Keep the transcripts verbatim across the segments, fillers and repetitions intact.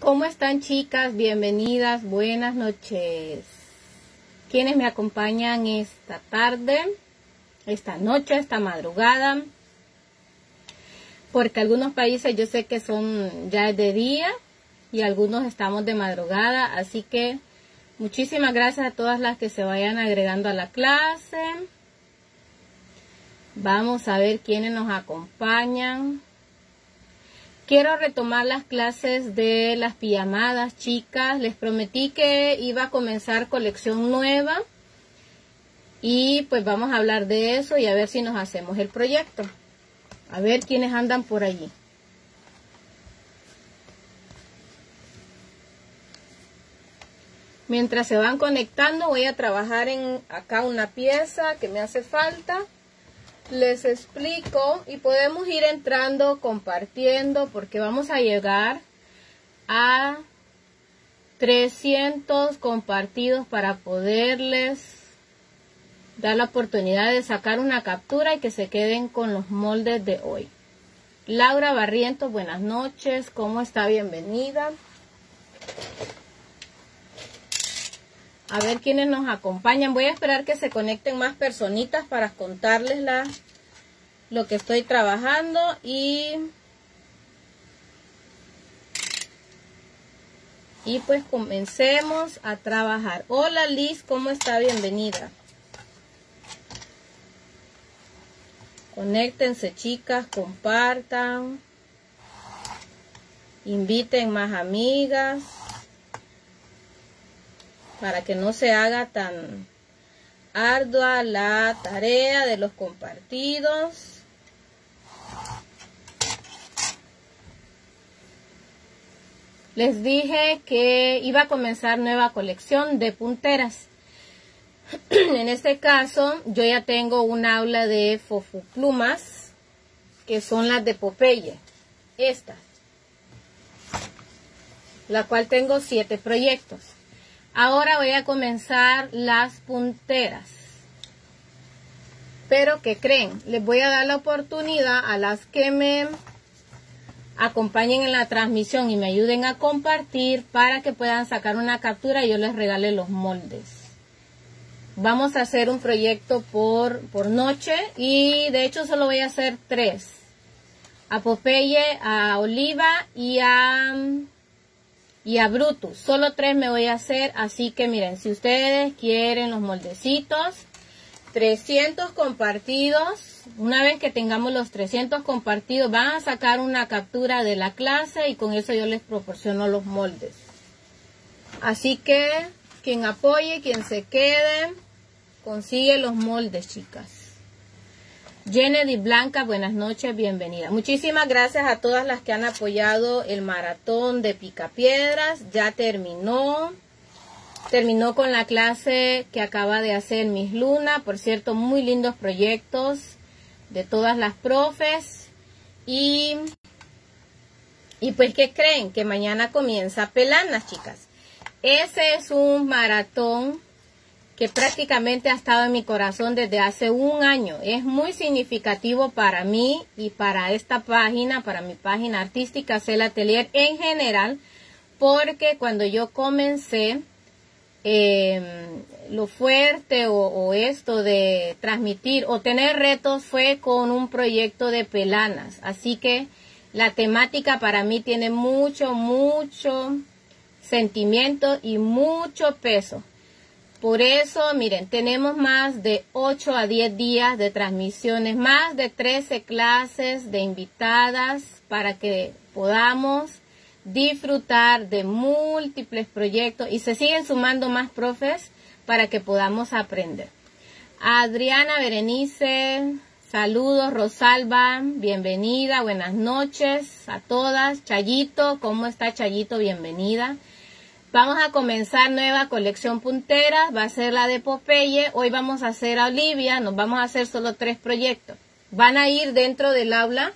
¿Cómo están, chicas? Bienvenidas, buenas noches. ¿Quiénes me acompañan esta tarde, esta noche, esta madrugada? Porque algunos países yo sé que son ya de día y algunos estamos de madrugada, así que muchísimas gracias a todas las que se vayan agregando a la clase. Vamos a ver quiénes nos acompañan. Quiero retomar las clases de las pijamadas, chicas. Les prometí que iba a comenzar colección nueva. Y pues vamos a hablar de eso y a ver si nos hacemos el proyecto. A ver quiénes andan por allí. Mientras se van conectando, voy a trabajar en acá una pieza que me hace falta. Les explico y podemos ir entrando, compartiendo, porque vamos a llegar a trescientos compartidos para poderles dar la oportunidad de sacar una captura y que se queden con los moldes de hoy. Laura Barrientos, buenas noches, ¿cómo está? Bienvenida. A ver quiénes nos acompañan. Voy a esperar que se conecten más personitas para contarles la, lo que estoy trabajando. Y, y pues comencemos a trabajar. Hola Liz, ¿cómo está? Bienvenida. Conéctense, chicas, compartan. Inviten más amigas, para que no se haga tan ardua la tarea de los compartidos. Les dije que iba a comenzar nueva colección de punteras. En este caso, yo ya tengo un aula de fofuplumas, que son las de Popeye. Estas. La cual tengo siete proyectos. Ahora voy a comenzar las punteras. Pero ¿qué creen? Les voy a dar la oportunidad a las que me acompañen en la transmisión y me ayuden a compartir para que puedan sacar una captura y yo les regale los moldes. Vamos a hacer un proyecto por, por noche y de hecho solo voy a hacer tres. A Popeye, a Oliva y a... y a Brutus. Solo tres me voy a hacer, así que miren, si ustedes quieren los moldecitos, trescientos compartidos, una vez que tengamos los trescientos compartidos, van a sacar una captura de la clase y con eso yo les proporciono los moldes. Así que, quien apoye, quien se quede, consigue los moldes, chicas. Jenny Blanca, buenas noches, bienvenida. Muchísimas gracias a todas las que han apoyado el maratón de Picapiedras. Ya terminó. Terminó con la clase que acaba de hacer Miss Luna. Por cierto, muy lindos proyectos de todas las profes. Y, y pues, ¿qué creen? Que mañana comienza Pelanas, chicas. Ese es un maratón que prácticamente ha estado en mi corazón desde hace un año. Es muy significativo para mí y para esta página, para mi página artística Cel Atelier en general, porque cuando yo comencé, eh, lo fuerte o, o esto de transmitir o tener retos fue con un proyecto de Pelanas. Así que la temática para mí tiene mucho, mucho sentimiento y mucho peso. Por eso, miren, tenemos más de ocho a diez días de transmisiones, más de trece clases de invitadas para que podamos disfrutar de múltiples proyectos y se siguen sumando más profes para que podamos aprender. Adriana Berenice, saludos. Rosalba, bienvenida, buenas noches a todas. Chayito, ¿cómo está Chayito? Bienvenida. Vamos a comenzar nueva colección punteras, va a ser la de Popeye. Hoy vamos a hacer a Olivia, nos vamos a hacer solo tres proyectos. Van a ir dentro del aula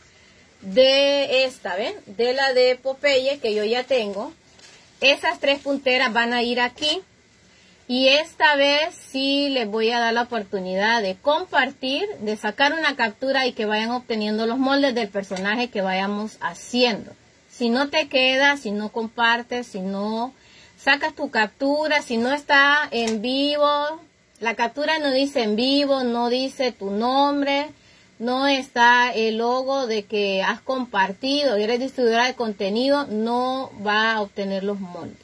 de esta, ¿ven? De la de Popeye que yo ya tengo. Esas tres punteras van a ir aquí. Y esta vez sí les voy a dar la oportunidad de compartir, de sacar una captura y que vayan obteniendo los moldes del personaje que vayamos haciendo. Si no te queda, si no compartes, si no sacas tu captura, si no está en vivo, la captura no dice en vivo, no dice tu nombre, no está el logo de que has compartido y eres distribuidora de contenido, no va a obtener los moldes.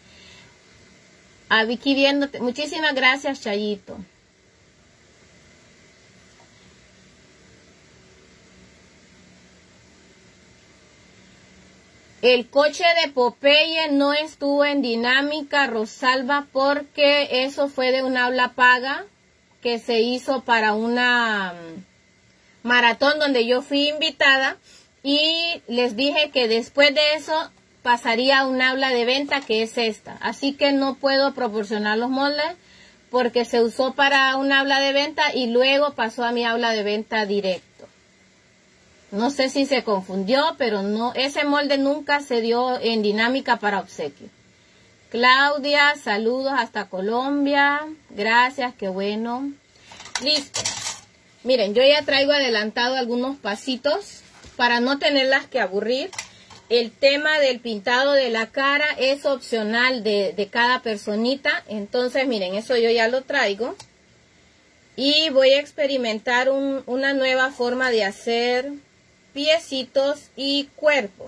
A Vicky viéndote, muchísimas gracias, Chayito. El coche de Popeye no estuvo en dinámica, Rosalba, porque eso fue de un aula paga que se hizo para una maratón donde yo fui invitada y les dije que después de eso pasaría a un aula de venta que es esta. Así que no puedo proporcionar los moldes porque se usó para un aula de venta y luego pasó a mi aula de venta directo. No sé si se confundió, pero no, ese molde nunca se dio en dinámica para obsequio. Claudia, saludos hasta Colombia. Gracias, qué bueno. Listo. Miren, yo ya traigo adelantado algunos pasitos para no tenerlas que aburrir. El tema del pintado de la cara es opcional de, de cada personita. Entonces, miren, eso yo ya lo traigo. Y voy a experimentar un, una nueva forma de hacer piecitos y cuerpo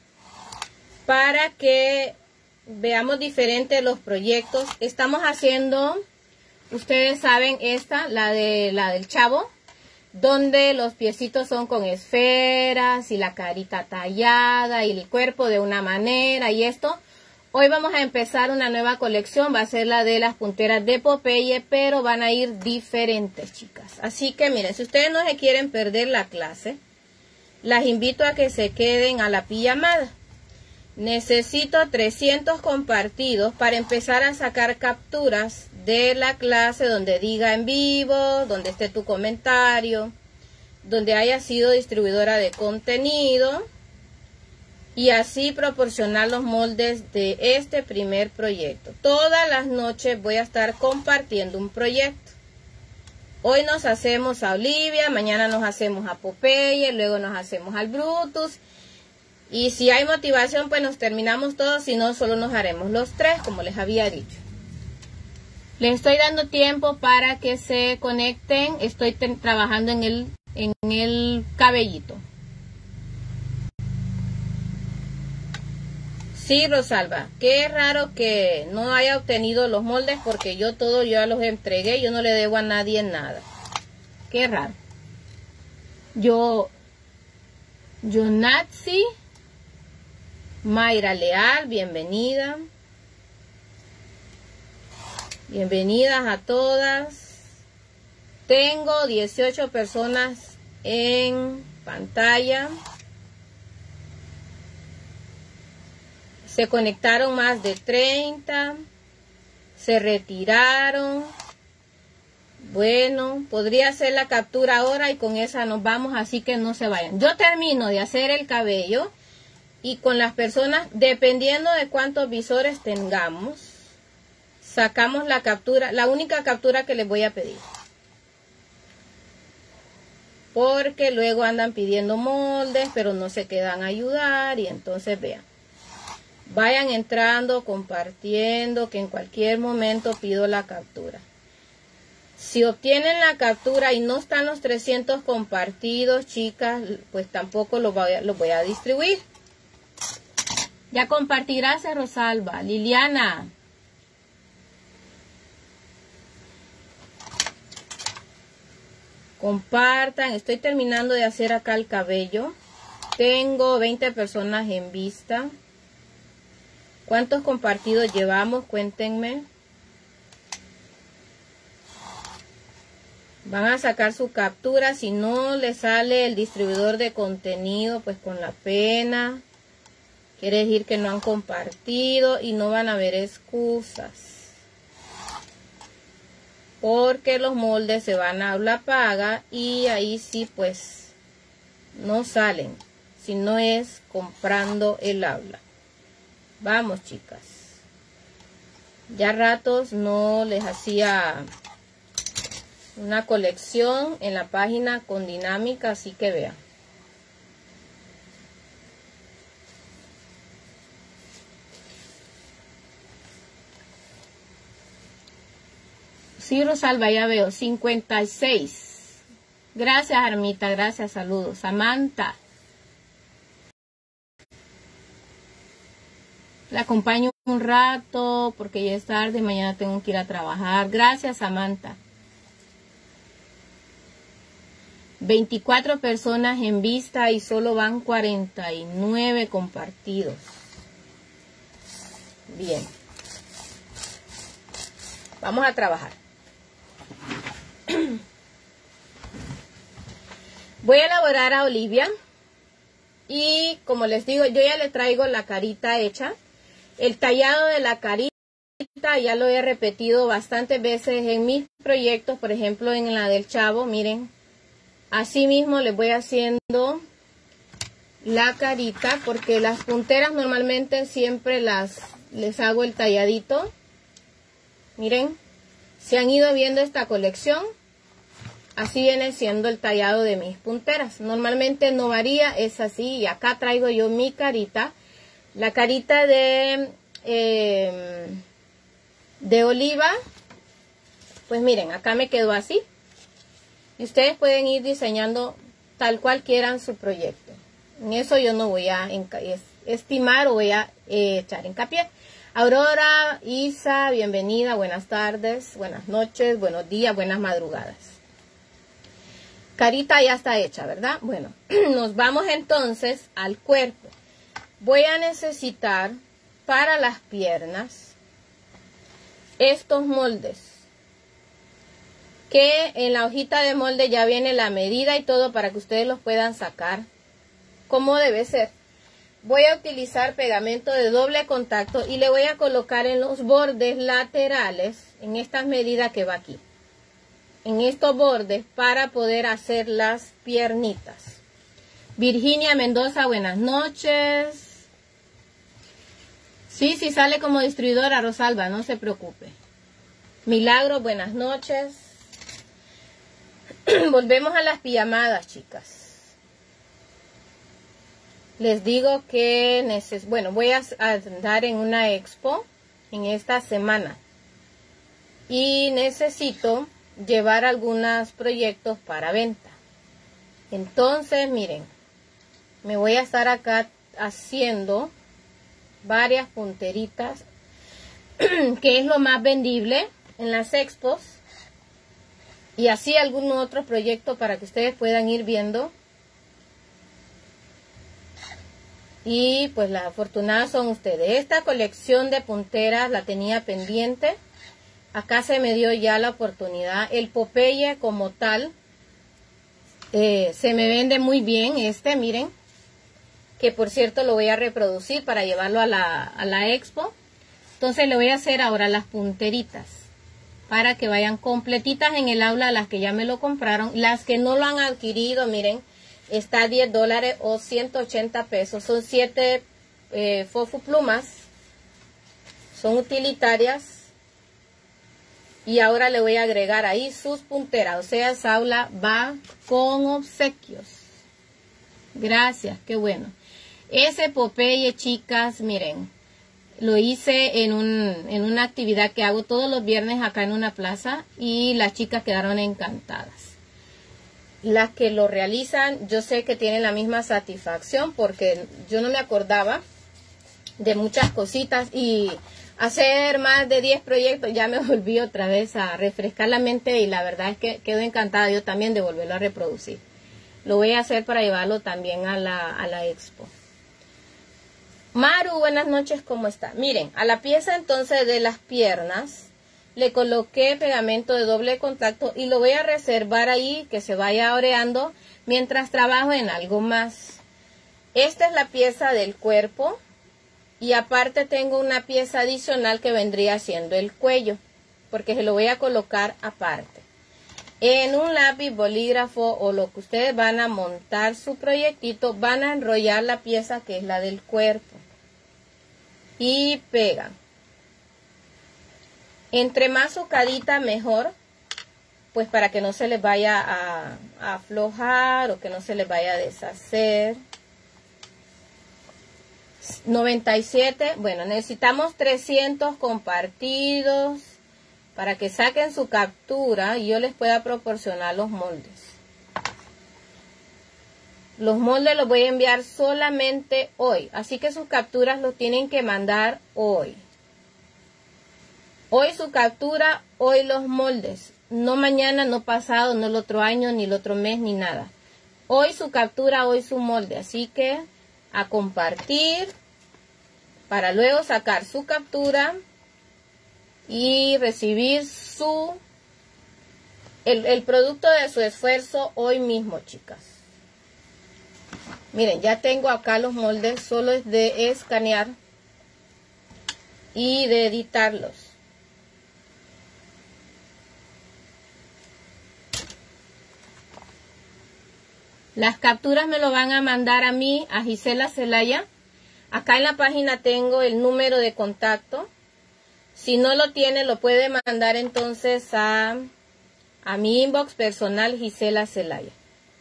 para que veamos diferentes los proyectos. Estamos haciendo, ustedes saben, esta, la de la del Chavo, donde los piecitos son con esferas y la carita tallada y el cuerpo de una manera y esto. Hoy vamos a empezar una nueva colección, va a ser la de las punteras de Popeye, pero van a ir diferentes, chicas. Así que miren, si ustedes no se quieren perder la clase, las invito a que se queden a la pijamada. Necesito trescientos compartidos para empezar a sacar capturas de la clase donde diga en vivo, donde esté tu comentario, donde haya sido distribuidora de contenido y así proporcionar los moldes de este primer proyecto. Todas las noches voy a estar compartiendo un proyecto. Hoy nos hacemos a Olivia, mañana nos hacemos a Popeye, luego nos hacemos al Brutus. Y si hay motivación, pues nos terminamos todos, si no, solo nos haremos los tres, como les había dicho. Les estoy dando tiempo para que se conecten. Estoy trabajando en el, en el cabellito. Sí, Rosalba, qué raro que no haya obtenido los moldes porque yo todo ya los entregué, yo no le debo a nadie nada. Qué raro. Yo, yo Natsi, Mayra Leal, bienvenida. Bienvenidas a todas. Tengo dieciocho personas en pantalla. Se conectaron más de treinta, se retiraron. Bueno, podría hacer la captura ahora y con esa nos vamos, así que no se vayan. Yo termino de hacer el cabello y con las personas, dependiendo de cuántos visores tengamos, sacamos la captura, la única captura que les voy a pedir. Porque luego andan pidiendo moldes, pero no se quedan a ayudar y entonces vean. Vayan entrando, compartiendo, que en cualquier momento pido la captura. Si obtienen la captura y no están los trescientos compartidos, chicas, pues tampoco los voy a, los voy a distribuir. Ya compartí, gracias Rosalba. Liliana. Compartan, estoy terminando de hacer acá el cabello. Tengo veinte personas en vista. ¿Cuántos compartidos llevamos? Cuéntenme. Van a sacar su captura. Si no les sale el distribuidor de contenido, pues con la pena. Quiere decir que no han compartido y no van a haber excusas. Porque los moldes se van a aula paga y ahí sí pues no salen. Si no es comprando el aula. Vamos, chicas. Ya ratos no les hacía una colección en la página con dinámica, así que vean. Sí, Rosalba, ya veo. cincuenta y seis. Gracias, Armita. Gracias, saludos. Samantha. La acompaño un rato porque ya es tarde. Mañana tengo que ir a trabajar. Gracias, Samantha. veinticuatro personas en vista y solo van cuarenta y nueve compartidos. Bien. Vamos a trabajar. Voy a elaborar a Olivia. Y como les digo, yo ya le traigo la carita hecha. El tallado de la carita ya lo he repetido bastantes veces en mis proyectos. Por ejemplo, en la del Chavo, miren. Así mismo les voy haciendo la carita, porque las punteras normalmente siempre las les hago el talladito. Miren, se han ido viendo esta colección. Así viene siendo el tallado de mis punteras. Normalmente no varía, es así. Y acá traigo yo mi carita. La carita de, eh, de Oliva. Pues miren, acá me quedó así. Y ustedes pueden ir diseñando tal cual quieran su proyecto. En eso yo no voy a estimar o voy a eh, echar hincapié. Aurora, Isa, bienvenida, buenas tardes, buenas noches, buenos días, buenas madrugadas. Carita ya está hecha, ¿verdad? Bueno, nos vamos entonces al cuerpo. Voy a necesitar para las piernas estos moldes. Que en la hojita de molde ya viene la medida y todo para que ustedes los puedan sacar como debe ser. Voy a utilizar pegamento de doble contacto y le voy a colocar en los bordes laterales, en estas medidas que va aquí, en estos bordes, para poder hacer las piernitas. Virginia Mendoza, buenas noches. Sí, sí sale como distribuidora, Rosalba, no se preocupe. Milagro, buenas noches. Volvemos a las pijamadas, chicas. Les digo que neces bueno, voy a andar en una expo en esta semana. Y necesito llevar algunos proyectos para venta. Entonces, miren, me voy a estar acá haciendo varias punteritas, que es lo más vendible en las expos. Y así algún otro proyecto para que ustedes puedan ir viendo. Y pues las afortunadas son ustedes. Esta colección de punteras la tenía pendiente. Acá se me dio ya la oportunidad. El Popeye como tal eh, se me vende muy bien este, miren. Que por cierto lo voy a reproducir para llevarlo a la, a la expo. Entonces le voy a hacer ahora las punteritas, para que vayan completitas en el aula las que ya me lo compraron. Las que no lo han adquirido, miren, está a diez dólares o ciento ochenta pesos. Son siete eh, Fofu plumas. Son utilitarias. Y ahora le voy a agregar ahí sus punteras. O sea, esa aula va con obsequios. Gracias, qué bueno. Ese Popeye, chicas, miren. Lo hice en, un, en una actividad que hago todos los viernes acá en una plaza y las chicas quedaron encantadas. Las que lo realizan, yo sé que tienen la misma satisfacción porque yo no me acordaba de muchas cositas y hacer más de diez proyectos ya me volví otra vez a refrescar la mente y la verdad es que quedo encantada yo también de volverlo a reproducir. Lo voy a hacer para llevarlo también a la, a la expo. Maru, buenas noches, ¿cómo está? Miren, a la pieza entonces de las piernas le coloqué pegamento de doble contacto y lo voy a reservar ahí que se vaya oreando mientras trabajo en algo más. Esta es la pieza del cuerpo y aparte tengo una pieza adicional que vendría siendo el cuello, porque se lo voy a colocar aparte. En un lápiz, bolígrafo o lo que ustedes van a montar su proyectito, van a enrollar la pieza que es la del cuerpo. Y pegan. Entre más sucadita mejor, pues para que no se les vaya a, a aflojar o que no se les vaya a deshacer. noventa y siete, bueno, necesitamos trescientos compartidos para que saquen su captura y yo les pueda proporcionar los moldes. Los moldes los voy a enviar solamente hoy, así que sus capturas los tienen que mandar hoy. Hoy su captura, hoy los moldes. No mañana, no pasado, no el otro año, ni el otro mes, ni nada. Hoy su captura, hoy su molde. Así que a compartir para luego sacar su captura y recibir su el, el producto de su esfuerzo hoy mismo, chicas. Miren, ya tengo acá los moldes, solo es de escanear y de editarlos. Las capturas me lo van a mandar a mí, a Gisela Zelaya. Acá en la página tengo el número de contacto. Si no lo tiene, lo puede mandar entonces a, a mi inbox personal, Gisela Zelaya.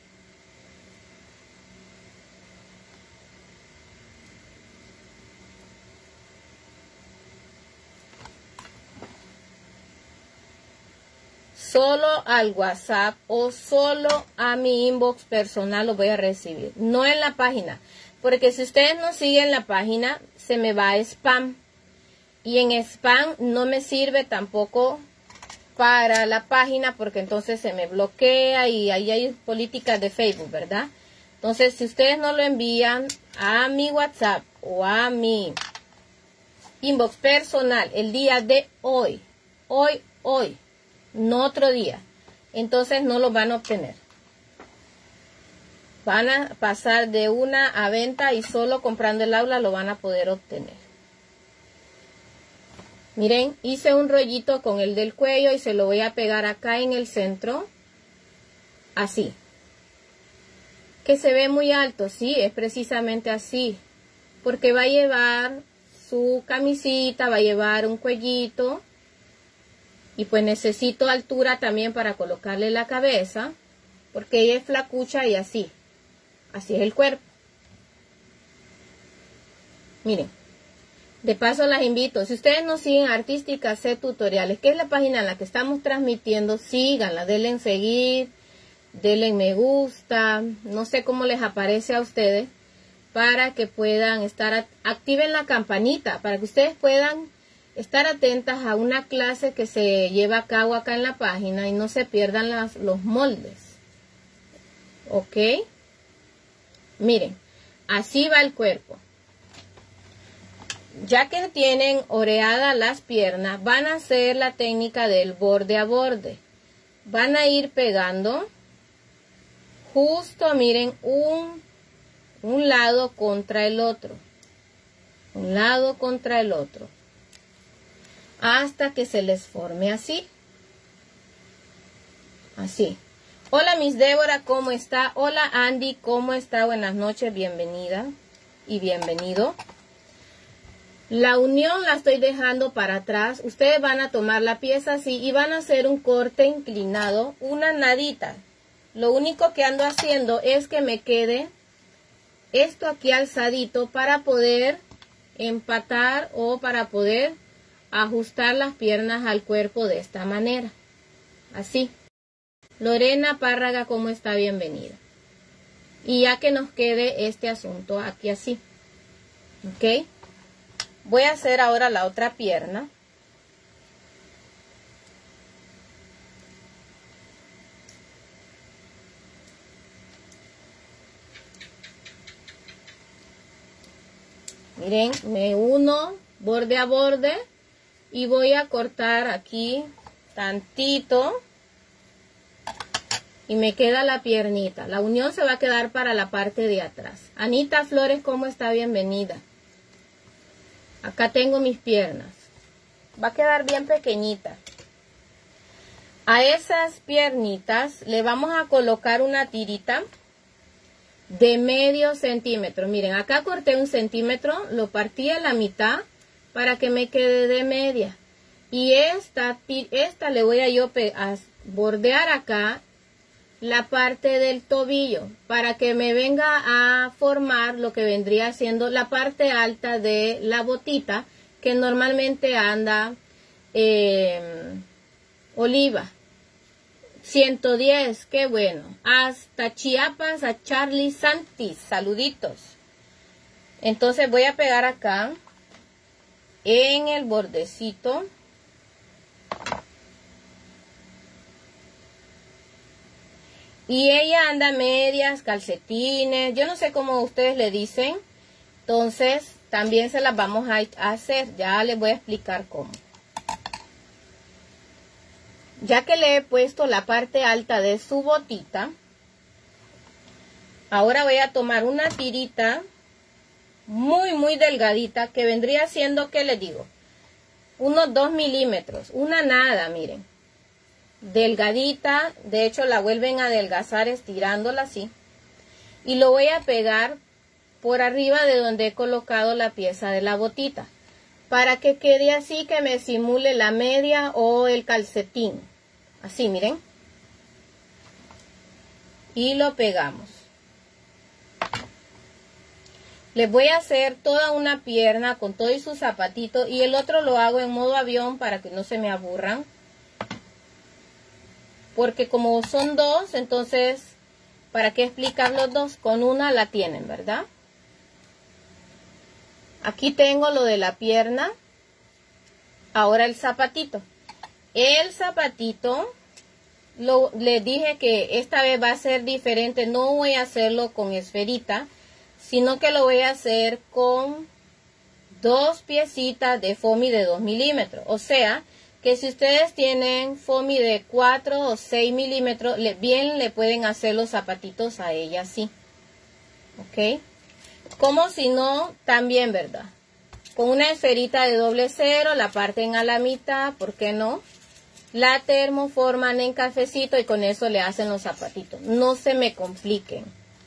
Solo al WhatsApp o solo a mi inbox personal lo voy a recibir, no en la página, porque si ustedes no siguen la página se me va a spam y en spam no me sirve tampoco para la página porque entonces se me bloquea y ahí hay políticas de Facebook, ¿verdad? Entonces si ustedes no lo envían a mi WhatsApp o a mi inbox personal el día de hoy, hoy, hoy, no otro día, entonces no lo van a obtener. Van a pasar de una a venta y solo comprando el aula lo van a poder obtener. Miren, hice un rollito con el del cuello y se lo voy a pegar acá en el centro, así. Que se ve muy alto, sí, es precisamente así, porque va a llevar su camisita, va a llevar un cuellito. Y pues necesito altura también para colocarle la cabeza, porque ella es flacucha y así. Así es el cuerpo. Miren, de paso las invito, si ustedes no siguen Artística C Tutoriales, que es la página en la que estamos transmitiendo, síganla, denle en seguir, denle en me gusta, no sé cómo les aparece a ustedes, para que puedan estar, activen la campanita, para que ustedes puedan estar atentas a una clase que se lleva a cabo acá en la página y no se pierdan las, los moldes. ¿Ok? Miren, así va el cuerpo. Ya que tienen oreadas las piernas, van a hacer la técnica del borde a borde. Van a ir pegando justo, miren, un, un lado contra el otro. Un lado contra el otro. Hasta que se les forme así. Así. Hola Miss Débora, ¿cómo está? Hola Andy, ¿cómo está? Buenas noches, bienvenida y bienvenido. La unión la estoy dejando para atrás. Ustedes van a tomar la pieza así y van a hacer un corte inclinado, una nadita. Lo único que ando haciendo es que me quede esto aquí alzadito para poder empatar o para poder ajustar las piernas al cuerpo de esta manera. Así. Lorena Párraga, ¿cómo está? Bienvenida. Y ya que nos quede este asunto aquí así. ¿Ok? Voy a hacer ahora la otra pierna. Miren, me uno borde a borde. Y voy a cortar aquí tantito y me queda la piernita. La unión se va a quedar para la parte de atrás. Anita Flores, ¿cómo está? Bienvenida. Acá tengo mis piernas. Va a quedar bien pequeñita. A esas piernitas le vamos a colocar una tirita de medio centímetro. Miren, acá corté un centímetro, lo partí a la mitad para que me quede de media. Y esta, esta le voy a yo a bordear acá la parte del tobillo para que me venga a formar lo que vendría siendo la parte alta de la botita que normalmente anda eh, Oliva. ciento diez, qué bueno. Hasta Chiapas, a Charlie Santis, saluditos. Entonces voy a pegar acá en el bordecito. Y ella anda medias, calcetines, yo no sé cómo ustedes le dicen. Entonces también se las vamos a hacer, ya les voy a explicar cómo. Ya que le he puesto la parte alta de su botita, ahora voy a tomar una tirita muy muy delgadita que vendría siendo, ¿qué les digo? Unos dos milímetros, una nada, miren. Delgadita, de hecho la vuelven a adelgazar estirándola así. Y lo voy a pegar por arriba de donde he colocado la pieza de la botita, para que quede así, que me simule la media o el calcetín. Así, miren. Y lo pegamos. Les voy a hacer toda una pierna con todo y su zapatito, y el otro lo hago en modo avión para que no se me aburran. Porque como son dos, entonces, ¿para qué explicar los dos? Con una la tienen, ¿verdad? Aquí tengo lo de la pierna. Ahora el zapatito. El zapatito, lo, les dije que esta vez va a ser diferente. No voy a hacerlo con esferita, sino que lo voy a hacer con dos piecitas de foamy de dos milímetros. O sea, que si ustedes tienen foamy de cuatro o seis milímetros, le, bien le pueden hacer los zapatitos a ella así. ¿Ok? Como si no, también, ¿verdad? Con una esferita de doble cero, la parten a la mitad, ¿por qué no? La termoforman en cafecito y con eso le hacen los zapatitos. No se me compliquen.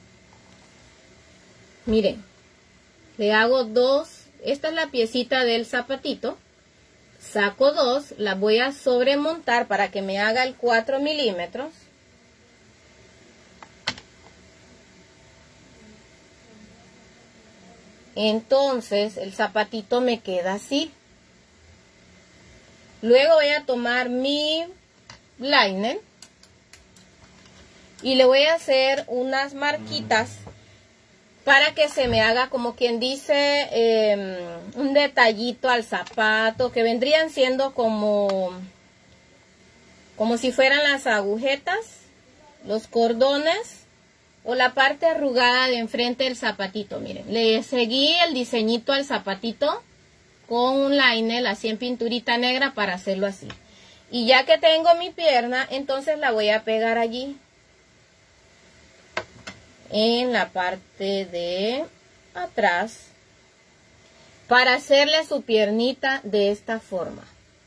Miren, le hago dos. Esta es la piecita del zapatito. Saco dos, las voy a sobremontar para que me haga el cuatro milímetros. Entonces el zapatito me queda así. Luego voy a tomar mi liner y le voy a hacer unas marquitas para que se me haga, como quien dice, eh, un detallito al zapato, que vendrían siendo como, como si fueran las agujetas, los cordones o la parte arrugada de enfrente del zapatito. Miren, le seguí el diseñito al zapatito con un liner así en pinturita negra para hacerlo así. Y ya que tengo mi pierna, entonces la voy a pegar allí en la parte de atrás para hacerle su piernita de esta forma.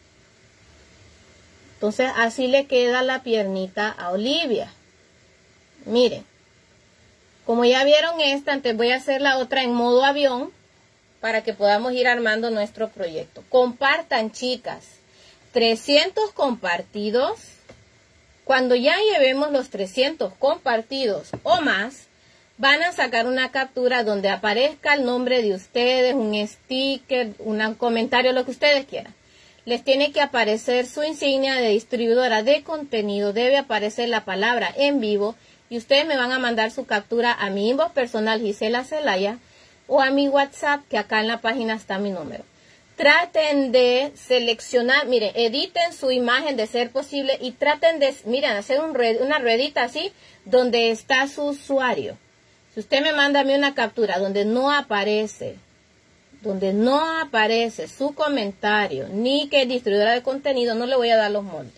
Entonces así le queda la piernita a Olivia. Miren, como ya vieron esta, antes voy a hacer la otra en modo avión para que podamos ir armando nuestro proyecto. Compartan, chicas. trescientos compartidos. Cuando ya llevemos los trescientos compartidos o más, van a sacar una captura donde aparezca el nombre de ustedes, un sticker, un comentario, lo que ustedes quieran. Les tiene que aparecer su insignia de distribuidora de contenido, debe aparecer la palabra en vivo y ustedes me van a mandar su captura a mi inbox personal Gisela Zelaya o a mi WhatsApp, que acá en la página está mi número. Traten de seleccionar, miren, editen su imagen de ser posible y traten de, miren, hacer un red, una ruedita así donde está su usuario. Si usted me manda a mí una captura donde no aparece, donde no aparece su comentario, ni que es distribuidora de contenido, no le voy a dar los moldes.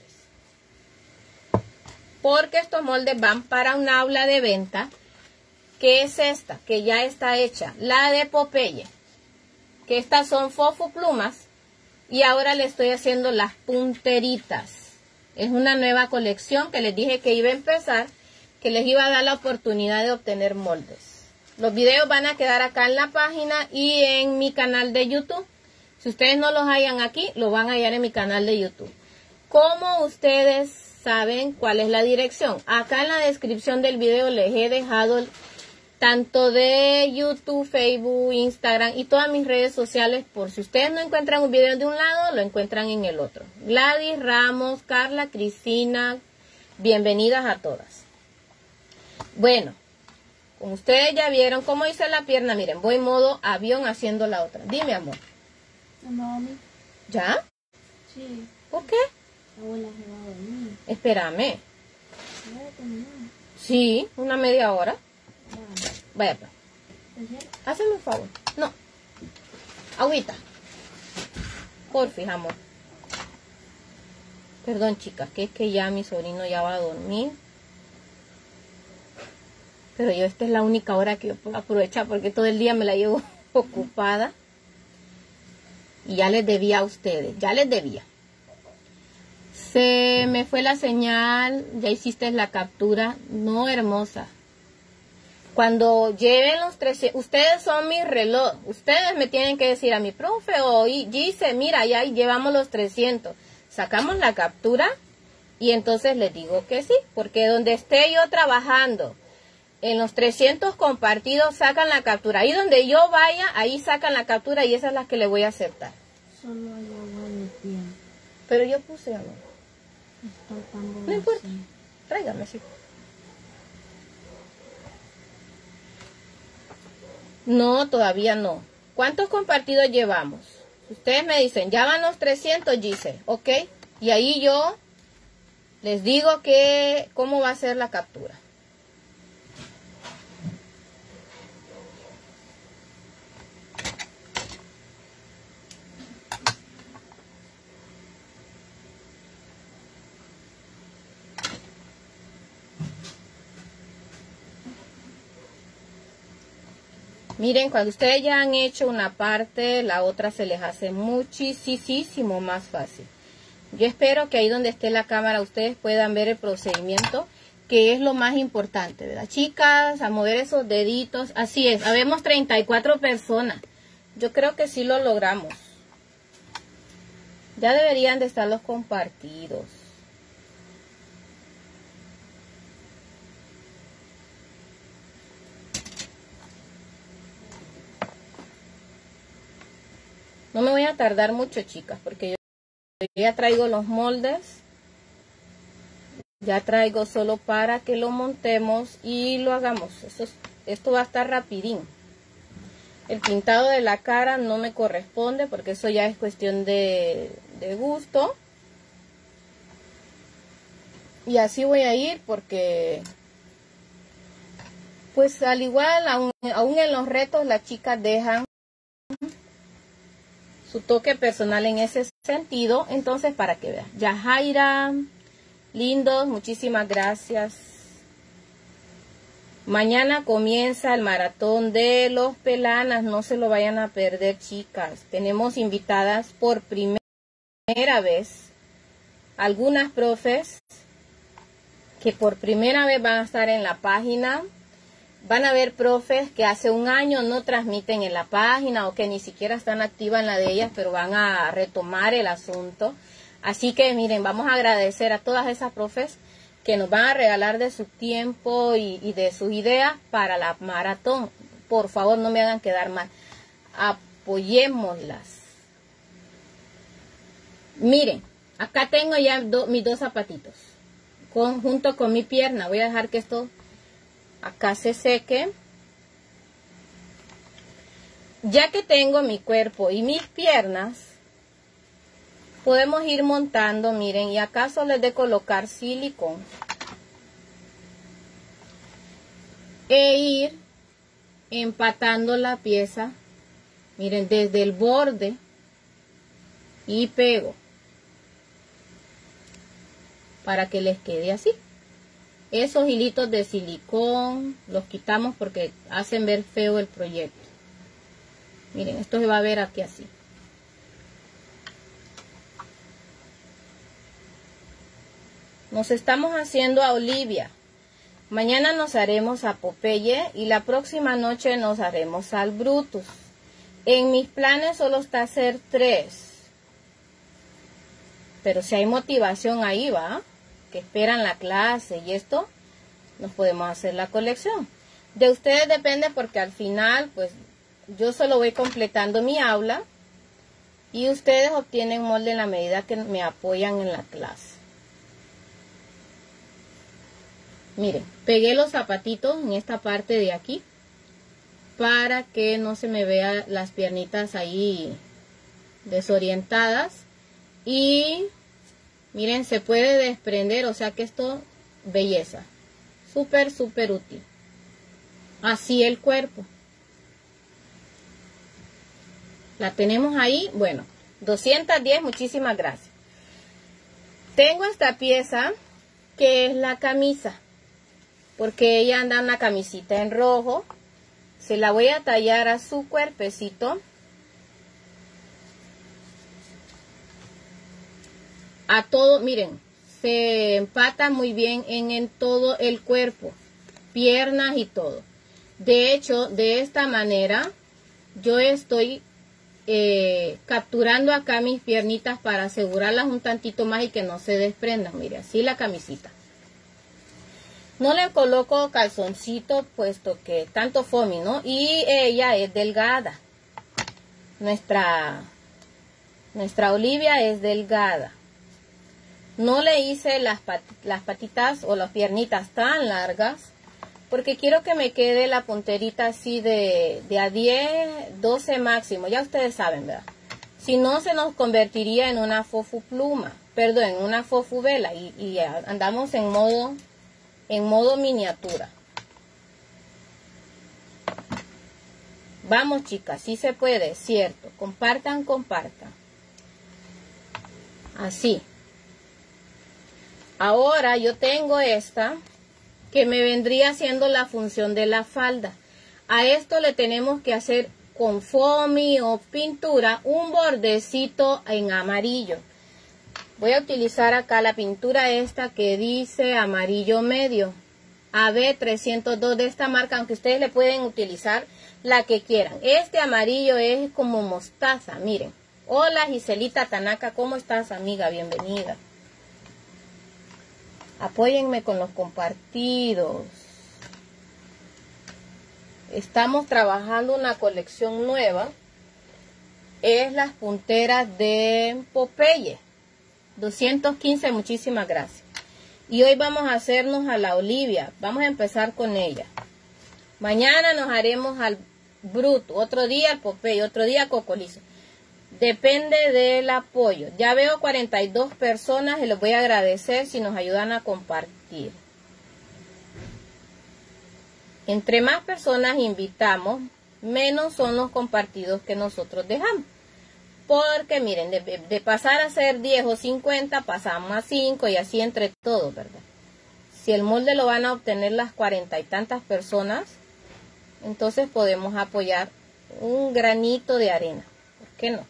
Porque estos moldes van para un aula de venta, que es esta, que ya está hecha, la de Popeye. Que estas son fofo plumas y ahora le estoy haciendo las punteritas. Es una nueva colección que les dije que iba a empezar, que les iba a dar la oportunidad de obtener moldes. Los videos van a quedar acá en la página y en mi canal de YouTube. Si ustedes no los hallan aquí, los van a hallar en mi canal de YouTube. ¿Cómo ustedes saben cuál es la dirección? Acá en la descripción del video les he dejado tanto de YouTube, Facebook, Instagram y todas mis redes sociales. Por si ustedes no encuentran un video de un lado, lo encuentran en el otro. Gladys, Ramos, Carla, Cristina, bienvenidas a todas. Bueno, como ustedes ya vieron cómo hice la pierna, miren, voy modo avión haciendo la otra. Dime, amor. Mami. ¿Ya? Sí. ¿Por qué? Abuela se va a dormir. Espérame. ¿Voy a terminar? Sí, una media hora. Vale. Vaya, pues. ¿En serio? Hazme un favor. No. Agüita. Porfis, amor. Perdón, chicas, que es que ya mi sobrino ya va a dormir. Pero yo esta es la única hora que yo puedo aprovechar porque todo el día me la llevo ocupada. Y ya les debía a ustedes, ya les debía. Se me fue la señal, ya hiciste la captura. No, hermosa. Cuando lleven los trescientos, ustedes son mi reloj. Ustedes me tienen que decir a mi profe o Gise, mira, ya llevamos los trescientos. Sacamos la captura y entonces les digo que sí. Porque donde esté yo trabajando, en los trescientos compartidos sacan la captura. Ahí donde yo vaya, ahí sacan la captura y esa es la que le voy a aceptar. Solo hay agua en el pie. Pero yo puse amor. Está tan No importa. así. Tráigame, sí. No, todavía no. ¿Cuántos compartidos llevamos? Ustedes me dicen, ya van los trescientos, Gise, ¿ok? Y ahí yo les digo que cómo va a ser la captura. Miren, cuando ustedes ya han hecho una parte, la otra se les hace muchísimo más fácil. Yo espero que ahí donde esté la cámara ustedes puedan ver el procedimiento, que es lo más importante, ¿verdad? Chicas, a mover esos deditos. Así es, habemos treinta y cuatro personas. Yo creo que sí lo logramos. Ya deberían de estar los compartidos. No me voy a tardar mucho, chicas, porque yo ya traigo los moldes. Ya traigo solo para que lo montemos y lo hagamos. Esto, esto va a estar rapidín. El pintado de la cara no me corresponde porque eso ya es cuestión de, de gusto. Y así voy a ir porque, pues al igual, aún, aún en los retos las chicas dejan su toque personal en ese sentido. Entonces, para que vean. Yajaira, lindos, muchísimas gracias. Mañana comienza el maratón de los pelanas. No se lo vayan a perder, chicas. Tenemos invitadas por primera vez. Algunas profes que por primera vez van a estar en la página. Van a ver profes que hace un año no transmiten en la página o que ni siquiera están activas en la de ellas, pero van a retomar el asunto. Así que miren, vamos a agradecer a todas esas profes que nos van a regalar de su tiempo y, y de sus ideas para la maratón. Por favor, no me hagan quedar mal. Apoyémoslas. Miren, acá tengo ya do, mis dos zapatitos. Con, junto con mi pierna. Voy a dejar que esto acá se seque. Ya que tengo mi cuerpo y mis piernas, podemos ir montando, miren, y acá solo es de colocar silicón. E ir empatando la pieza, miren, desde el borde y pego. Para que les quede así. Esos hilitos de silicón los quitamos porque hacen ver feo el proyecto. Miren, esto se va a ver aquí así. Nos estamos haciendo a Olivia. Mañana nos haremos a Popeye y la próxima noche nos haremos al Brutus. En mis planes solo está hacer tres. Pero si hay motivación ahí, va, que esperan la clase y esto, nos podemos hacer la colección. De ustedes depende porque al final, pues, yo solo voy completando mi aula y ustedes obtienen molde en la medida que me apoyan en la clase. Miren, pegué los zapatitos en esta parte de aquí para que no se me vean las piernitas ahí desorientadas. Y miren, se puede desprender, o sea que esto, belleza. Súper, súper útil. Así el cuerpo. La tenemos ahí. Bueno, doscientos diez, muchísimas gracias. Tengo esta pieza que es la camisa. Porque ella anda una camisita en rojo. Se la voy a tallar a su cuerpecito. A todo, miren, se empata muy bien en, en todo el cuerpo. Piernas y todo. De hecho, de esta manera, yo estoy eh, capturando acá mis piernitas para asegurarlas un tantito más y que no se desprendan. Mire, así la camisita. No le coloco calzoncito, puesto que tanto foamy, ¿no? Y ella es delgada. Nuestra, nuestra Olivia es delgada. No le hice las, pat las patitas o las piernitas tan largas, porque quiero que me quede la punterita así de, de a diez, doce máximo. Ya ustedes saben, ¿verdad? Si no, se nos convertiría en una fofu pluma, perdón, en una fofu vela. Y, y andamos en modo... en modo miniatura. Vamos, chicas, sí se puede, cierto. Compartan, compartan. Así. Ahora yo tengo esta que me vendría haciendo la función de la falda. A esto le tenemos que hacer con foamy o pintura un bordecito en amarillo. Voy a utilizar acá la pintura esta que dice amarillo medio. A B trescientos dos de esta marca, aunque ustedes le pueden utilizar la que quieran. Este amarillo es como mostaza, miren. Hola Giselita Tanaka, ¿cómo estás, amiga? Bienvenida. Apóyenme con los compartidos. Estamos trabajando una colección nueva. Es las punteras de Popeye. doscientos quince, muchísimas gracias. Y hoy vamos a hacernos a la Olivia. Vamos a empezar con ella. Mañana nos haremos al Bruto, otro día al Popeye, otro día Cocolizo. Depende del apoyo. Ya veo cuarenta y dos personas y les voy a agradecer si nos ayudan a compartir. Entre más personas invitamos, menos son los compartidos que nosotros dejamos. Porque miren, de, de pasar a ser diez o cincuenta, pasamos a cinco y así entre todos, ¿verdad? Si el molde lo van a obtener las cuarenta y tantas personas, entonces podemos apoyar un granito de arena. ¿Por qué no?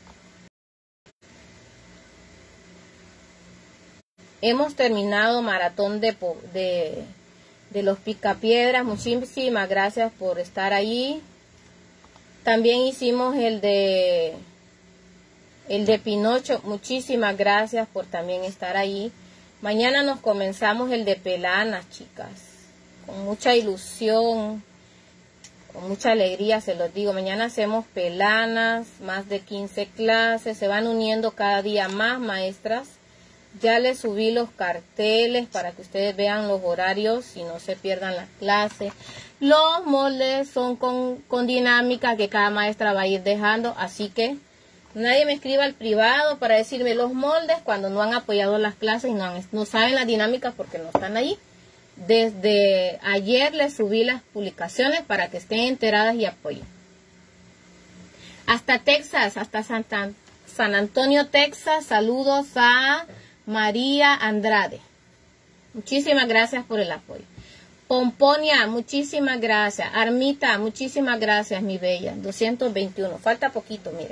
Hemos terminado maratón de, de, de los picapiedras. Muchísimas gracias por estar ahí. También hicimos el de... El de Pinocho, muchísimas gracias por también estar ahí. Mañana nos comenzamos el de Pelanas, chicas. Con mucha ilusión, con mucha alegría se los digo. Mañana hacemos Pelanas, más de quince clases. Se van uniendo cada día más maestras. Ya les subí los carteles para que ustedes vean los horarios y no se pierdan las clases. Los moldes son con, con dinámica que cada maestra va a ir dejando, así que... Nadie me escriba al privado para decirme los moldes cuando no han apoyado las clases y no, han, no saben las dinámicas porque no están allí. Desde ayer les subí las publicaciones para que estén enteradas y apoyen. Hasta Texas, hasta Santa, San Antonio, Texas. Saludos a María Andrade. Muchísimas gracias por el apoyo. Pomponia, muchísimas gracias. Armita, muchísimas gracias, mi bella. doscientos veintiuno. Falta poquito, miren.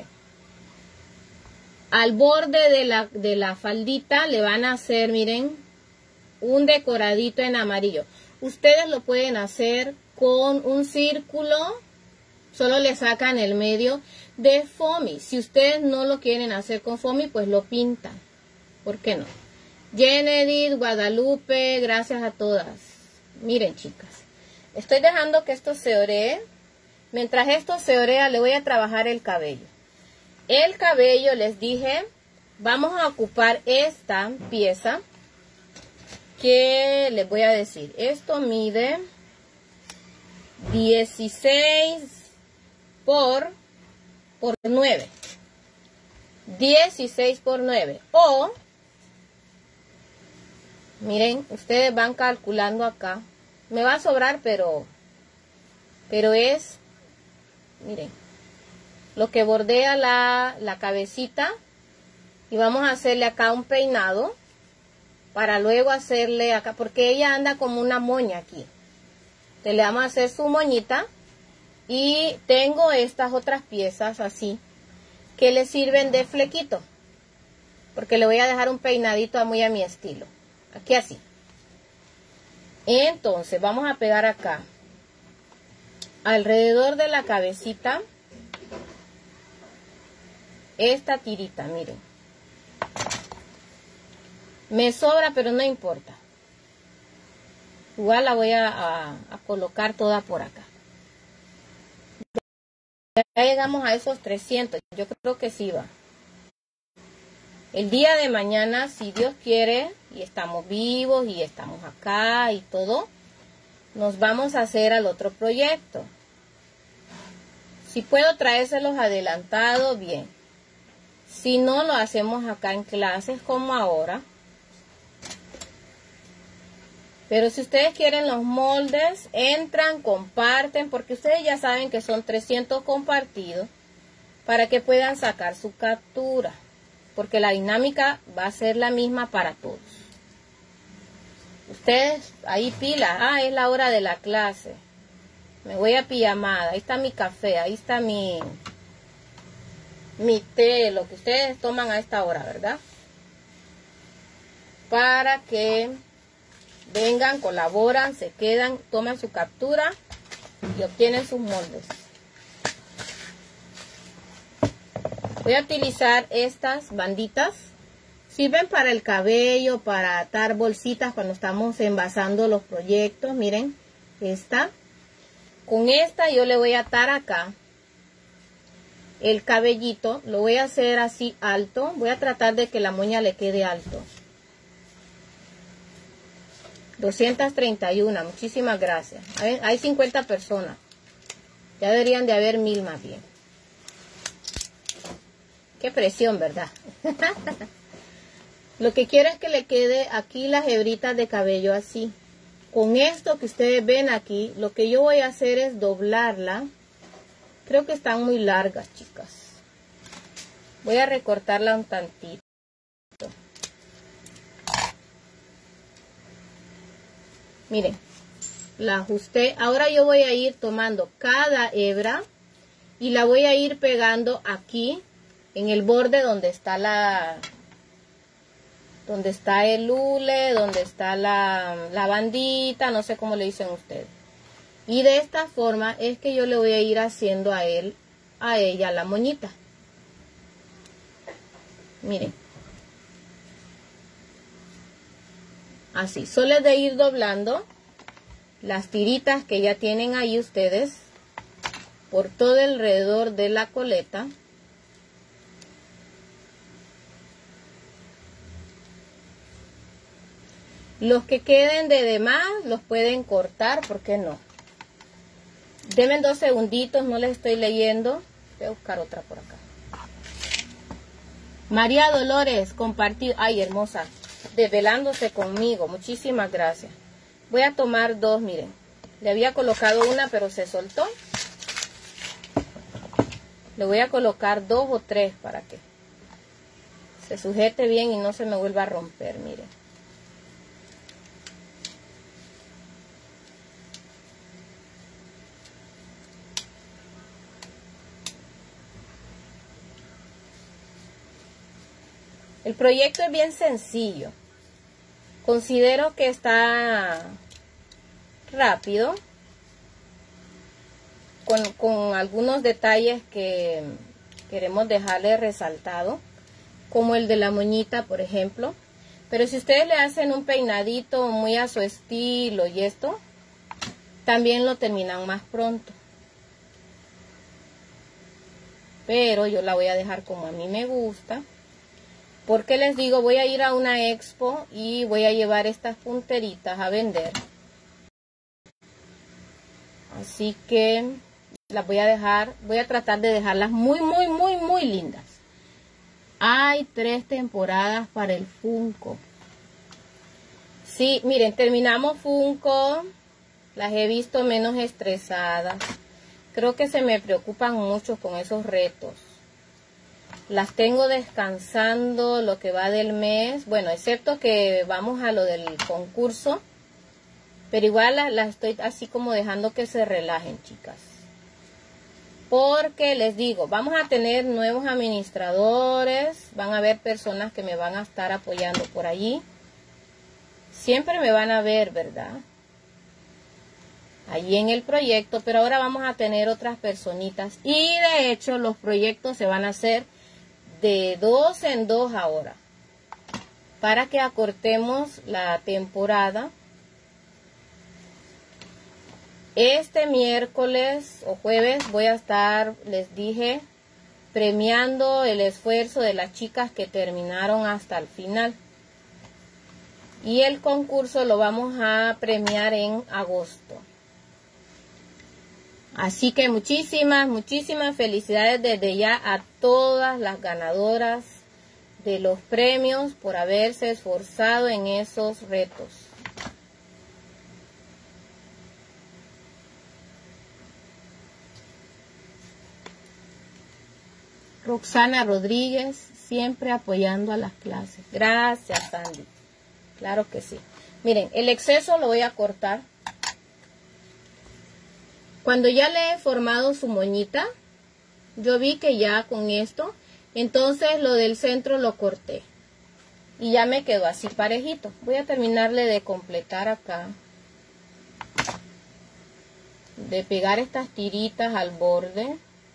Al borde de la, de la faldita le van a hacer, miren, un decoradito en amarillo. Ustedes lo pueden hacer con un círculo, solo le sacan el medio de foamy. Si ustedes no lo quieren hacer con foamy, pues lo pintan. ¿Por qué no? Jenedith, Guadalupe, gracias a todas. Miren, chicas, Estoy dejando que esto se oree. Mientras esto se orea, le voy a trabajar el cabello. El cabello, les dije, vamos a ocupar esta pieza que les voy a decir. Esto mide dieciséis por, por nueve. dieciséis por nueve. O, miren, ustedes van calculando acá. Me va a sobrar, pero, pero es, miren, lo que bordea la, la cabecita. Y vamos a hacerle acá un peinado para luego hacerle acá, porque ella anda como una moña aquí. Entonces le vamos a hacer su moñita. Y tengo estas otras piezas así, que le sirven de flequito, porque le voy a dejar un peinadito muy a mi estilo. Aquí así. Entonces vamos a pegar acá, alrededor de la cabecita, esta tirita, miren. Me sobra, pero no importa. Igual la voy a, a, a colocar toda por acá. Ya llegamos a esos trescientos. Yo creo que sí va. El día de mañana, si Dios quiere, y estamos vivos y estamos acá y todo, nos vamos a hacer al otro proyecto. Si puedo traérselos adelantados, bien. Si no, lo hacemos acá en clases como ahora. Pero si ustedes quieren los moldes, entran, comparten, porque ustedes ya saben que son trescientos compartidos para que puedan sacar su captura, porque la dinámica va a ser la misma para todos. Ustedes, ahí pila, ah, es la hora de la clase. Me voy a pijamada, ahí está mi café, ahí está mi, mi té, lo que ustedes toman a esta hora, ¿verdad? Para que vengan, colaboran, se quedan, toman su captura y obtienen sus moldes. Voy a utilizar estas banditas. Sirven para el cabello, para atar bolsitas cuando estamos envasando los proyectos. Miren, esta. Con esta yo le voy a atar acá el cabellito. Lo voy a hacer así alto. Voy a tratar de que la moña le quede alto. doscientos treinta y uno, muchísimas gracias. Hay, hay cincuenta personas. Ya deberían de haber mil más bien. Qué presión, ¿verdad? Lo que quiero es que le quede aquí las hebritas de cabello así. Con esto que ustedes ven aquí, lo que yo voy a hacer es doblarla. Creo que están muy largas, chicas. Voy a recortarla un tantito. Miren, la ajusté. Ahora yo voy a ir tomando cada hebra y la voy a ir pegando aquí en el borde donde está la, donde está el hule, donde está la, la bandita, no sé cómo le dicen ustedes. Y de esta forma es que yo le voy a ir haciendo a él, a ella la moñita. Miren. Así, solo es de ir doblando las tiritas que ya tienen ahí ustedes por todo alrededor de la coleta. Los que queden de demás los pueden cortar, ¿por qué no? Denme dos segunditos, no les estoy leyendo. Voy a buscar otra por acá. María Dolores, compartir. Ay, hermosa. Desvelándose conmigo, muchísimas gracias. Voy a tomar dos, miren. Le había colocado una, pero se soltó. Le voy a colocar dos o tres para que se sujete bien y no se me vuelva a romper, miren. El proyecto es bien sencillo. Considero que está rápido. Con, con algunos detalles que queremos dejarle resaltado. Como el de la moñita, por ejemplo. Pero si ustedes le hacen un peinadito muy a su estilo y esto, también lo terminan más pronto. Pero yo la voy a dejar como a mí me gusta. Porque les digo, voy a ir a una expo y voy a llevar estas punteritas a vender. Así que las voy a dejar, voy a tratar de dejarlas muy, muy, muy, muy lindas. Hay tres temporadas para el Funko. Sí, miren, terminamos Funko. Las he visto menos estresadas. Creo que se me preocupan mucho con esos retos. Las tengo descansando lo que va del mes. Bueno, excepto que vamos a lo del concurso. Pero igual las la estoy así como dejando que se relajen, chicas. Porque les digo, vamos a tener nuevos administradores. Van a haber personas que me van a estar apoyando por allí. Siempre me van a ver, ¿verdad? Allí en el proyecto. Pero ahora vamos a tener otras personitas. Y de hecho los proyectos se van a hacer de dos en dos ahora, para que acortemos la temporada. Este miércoles o jueves voy a estar, les dije, premiando el esfuerzo de las chicas que terminaron hasta el final. Y el concurso lo vamos a premiar en agosto. Así que muchísimas, muchísimas felicidades desde ya a todas las ganadoras de los premios por haberse esforzado en esos retos. Roxana Rodríguez, siempre apoyando a las clases. Gracias, Sandy. Claro que sí. Miren, el exceso lo voy a cortar. Cuando ya le he formado su moñita, yo vi que ya con esto, entonces lo del centro lo corté. Y ya me quedó así parejito. Voy a terminarle de completar acá. De pegar estas tiritas al borde.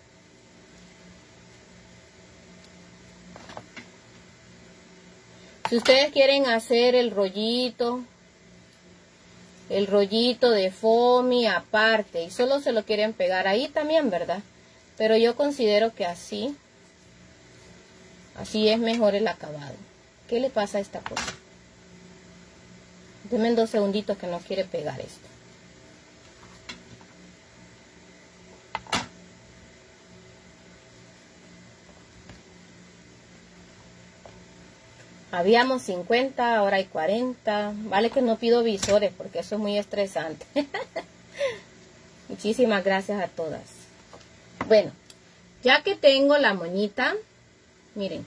Si ustedes quieren hacer el rollito, el rollito de foamy aparte y solo se lo quieren pegar ahí también, ¿verdad? Pero yo considero que así, así es mejor el acabado. ¿Qué le pasa a esta cosa? Denme dos segunditos que no quiere pegar esto. Habíamos cincuenta, ahora hay cuarenta. Vale que no pido visores porque eso es muy estresante. Muchísimas gracias a todas. Bueno, ya que tengo la moñita, miren.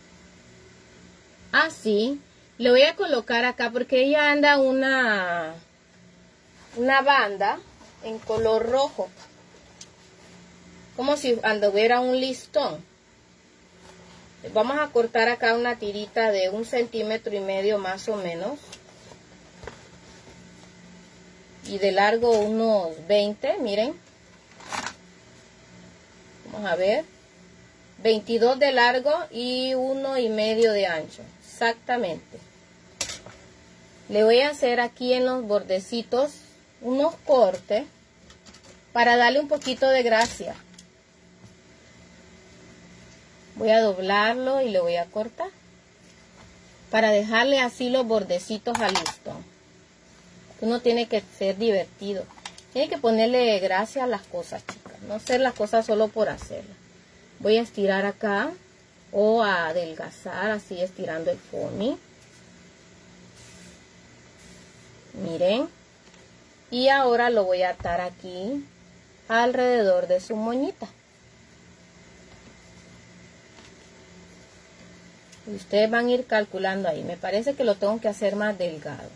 Así, le voy a colocar acá porque ella anda una, una banda en color rojo. Como si anduviera un listón. Vamos a cortar acá una tirita de un centímetro y medio más o menos. Y de largo unos veinte, miren. Vamos a ver. veintidós de largo y uno y medio de ancho. Exactamente. Le voy a hacer aquí en los bordecitos unos cortes para darle un poquito de gracia. Voy a doblarlo y le voy a cortar para dejarle así los bordecitos al listón. Uno tiene que ser divertido. Tiene que ponerle gracia a las cosas, chicas. No hacer las cosas solo por hacerlas. Voy a estirar acá o a adelgazar así estirando el foamy. Miren. Y ahora lo voy a atar aquí alrededor de su moñita. Y ustedes van a ir calculando ahí. Me parece que lo tengo que hacer más delgado.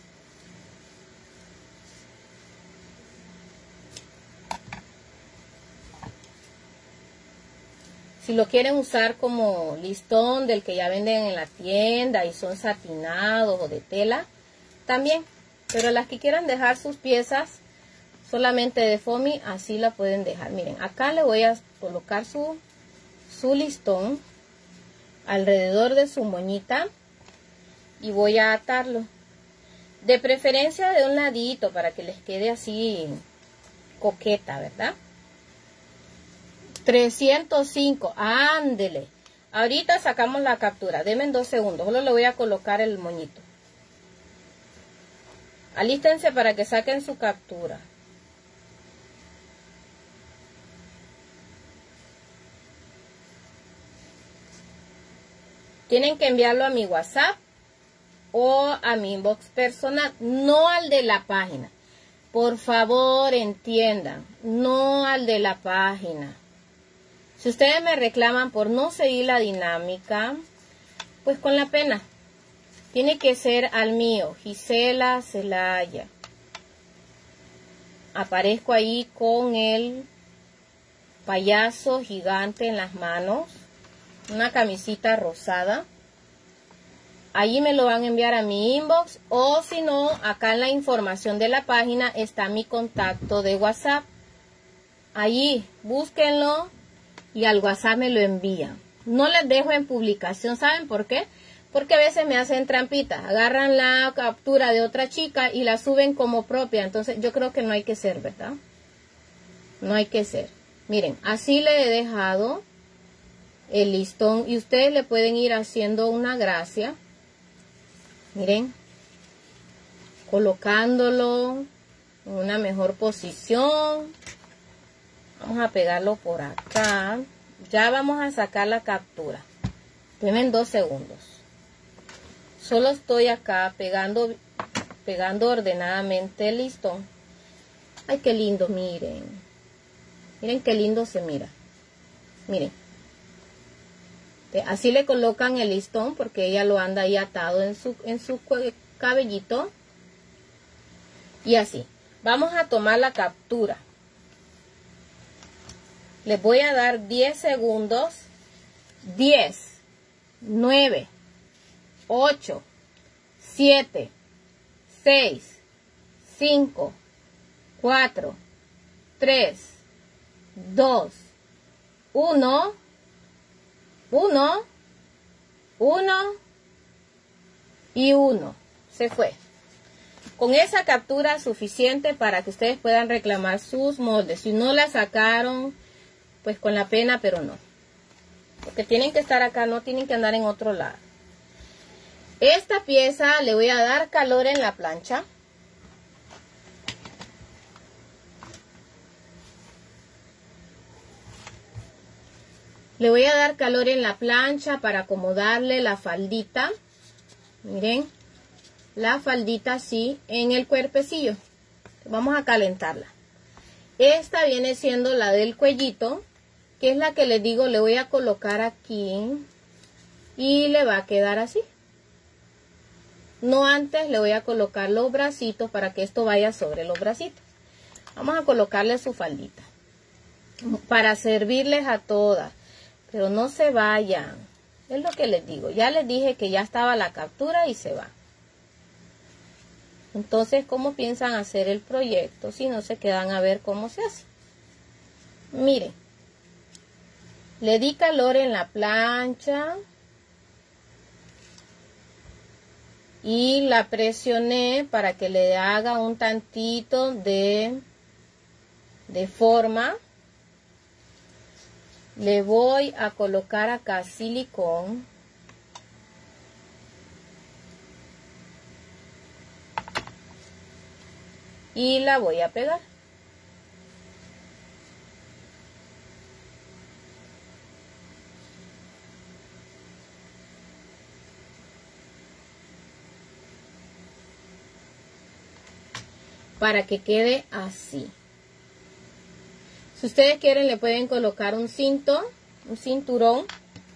Si lo quieren usar como listón del que ya venden en la tienda y son satinados o de tela, también. Pero las que quieran dejar sus piezas solamente de foamy, así la pueden dejar. Miren, acá le voy a colocar su, su listón alrededor de su moñita y voy a atarlo. De preferencia de un ladito para que les quede así coqueta, ¿verdad? trescientos cinco, ándele. Ahorita sacamos la captura, denme dos segundos, solo le voy a colocar el moñito. Alístense para que saquen su captura. Tienen que enviarlo a mi WhatsApp o a mi inbox personal, no al de la página. Por favor, entiendan, no al de la página. Si ustedes me reclaman por no seguir la dinámica, pues con la pena. Tiene que ser al mío, Gisela Celaya. Aparezco ahí con el payaso gigante en las manos, una camisita rosada. Allí me lo van a enviar a mi inbox o si no, acá en la información de la página está mi contacto de WhatsApp. Allí, búsquenlo y al WhatsApp me lo envían. No les dejo en publicación, ¿saben por qué? Porque a veces me hacen trampitas, agarran la captura de otra chica y la suben como propia. Entonces yo creo que no hay que ser, ¿verdad? No hay que ser. Miren, así le he dejado el listón y ustedes le pueden ir haciendo una gracia. Miren, colocándolo en una mejor posición. Vamos a pegarlo por acá. Ya vamos a sacar la captura. Denme dos segundos. Solo estoy acá pegando, pegando ordenadamente el listón. Ay, qué lindo, miren. Miren qué lindo se mira. Miren. Así le colocan el listón porque ella lo anda ahí atado en su, en su cabellito. Y así. Vamos a tomar la captura. Les voy a dar diez segundos. diez, nueve, ocho, siete, seis, cinco, cuatro, tres, dos, uno. Uno, uno y uno. Se fue. Con esa captura suficiente para que ustedes puedan reclamar sus moldes. Si no la sacaron, pues con la pena, pero no. Porque tienen que estar acá, no tienen que andar en otro lado. Esta pieza le voy a dar calor en la plancha. Le voy a dar calor en la plancha para acomodarle la faldita. Miren, la faldita así en el cuerpecillo. Vamos a calentarla. Esta viene siendo la del cuellito, que es la que les digo, le voy a colocar aquí y le va a quedar así. No antes le voy a colocar los bracitos para que esto vaya sobre los bracitos. Vamos a colocarle su faldita para servirles a todas. Pero no se vayan. Es lo que les digo. Ya les dije que ya estaba la captura y se va. Entonces, ¿cómo piensan hacer el proyecto? Si no se quedan a ver cómo se hace. Miren. Le di calor en la plancha. Y la presioné para que le haga un tantito de, de forma. Le voy a colocar acá silicón. Y la voy a pegar. Para que quede así. Si ustedes quieren le pueden colocar un cinto, un cinturón.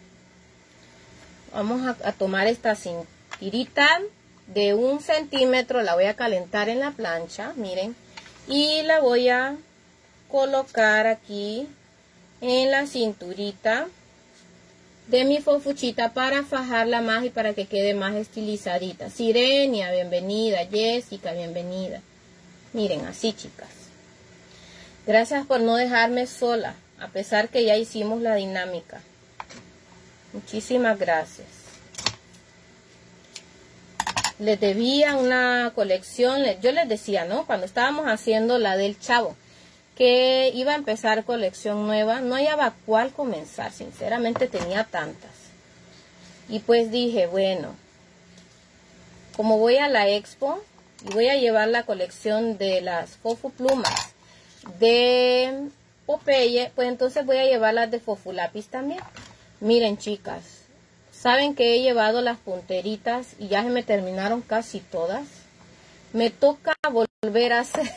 Vamos a, a tomar esta cinturita de un centímetro, la voy a calentar en la plancha, miren. Y la voy a colocar aquí en la cinturita de mi fofuchita para fajarla más y para que quede más estilizadita. Sirenia, bienvenida. Jessica, bienvenida. Miren, así, chicas. Gracias por no dejarme sola, a pesar que ya hicimos la dinámica. Muchísimas gracias. les debía una colección. Yo les decía, ¿no? Cuando estábamos haciendo la del chavo, que iba a empezar colección nueva, no hallaba cuál comenzar, sinceramente tenía tantas. Y pues dije, bueno, como voy a la expo y voy a llevar la colección de las Fofuplumas de Popeye, pues entonces voy a llevar las de Fofulapis también. Miren, chicas, saben que he llevado las punteritas y ya se me terminaron casi todas. Me toca volver a hacer...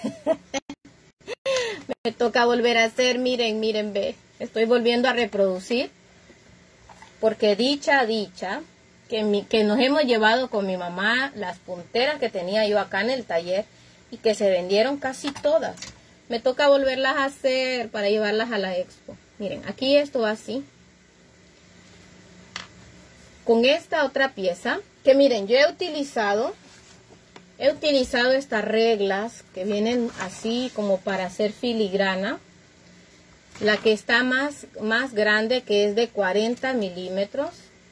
Me toca volver a hacer, miren, miren, ve, estoy volviendo a reproducir, porque dicha, dicha, que, mi, que nos hemos llevado con mi mamá las punteras que tenía yo acá en el taller y que se vendieron casi todas. Me toca volverlas a hacer para llevarlas a la expo. Miren, aquí esto va así. Con esta otra pieza, que miren, yo he utilizado... He utilizado estas reglas que vienen así como para hacer filigrana. La que está más, más grande, que es de cuarenta milímetros.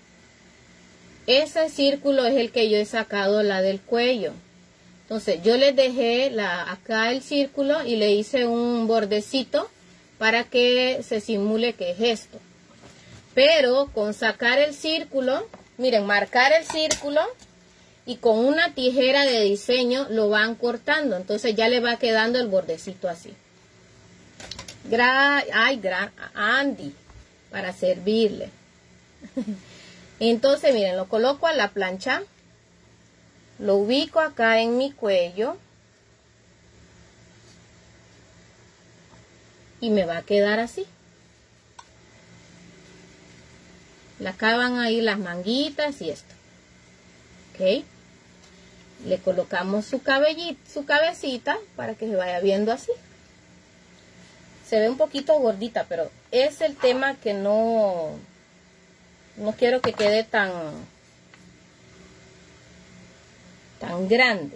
Ese círculo es el que yo he sacado, la del cuello. Entonces yo les dejé la, acá el círculo y le hice un bordecito para que se simule que es esto. Pero con sacar el círculo, miren, marcar el círculo... Y con una tijera de diseño lo van cortando. Entonces ya le va quedando el bordecito así. Gra Ay, gran Andy. Para servirle. Entonces miren, lo coloco a la plancha. Lo ubico acá en mi cuello. Y me va a quedar así. Le acaban ahí las manguitas y esto. ¿Ok? Le colocamos su cabellito, su cabecita para que se vaya viendo así. Se ve un poquito gordita, pero es el tema que no, no quiero que quede tan, tan grande.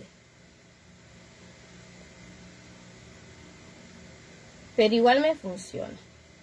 Pero igual me funciona.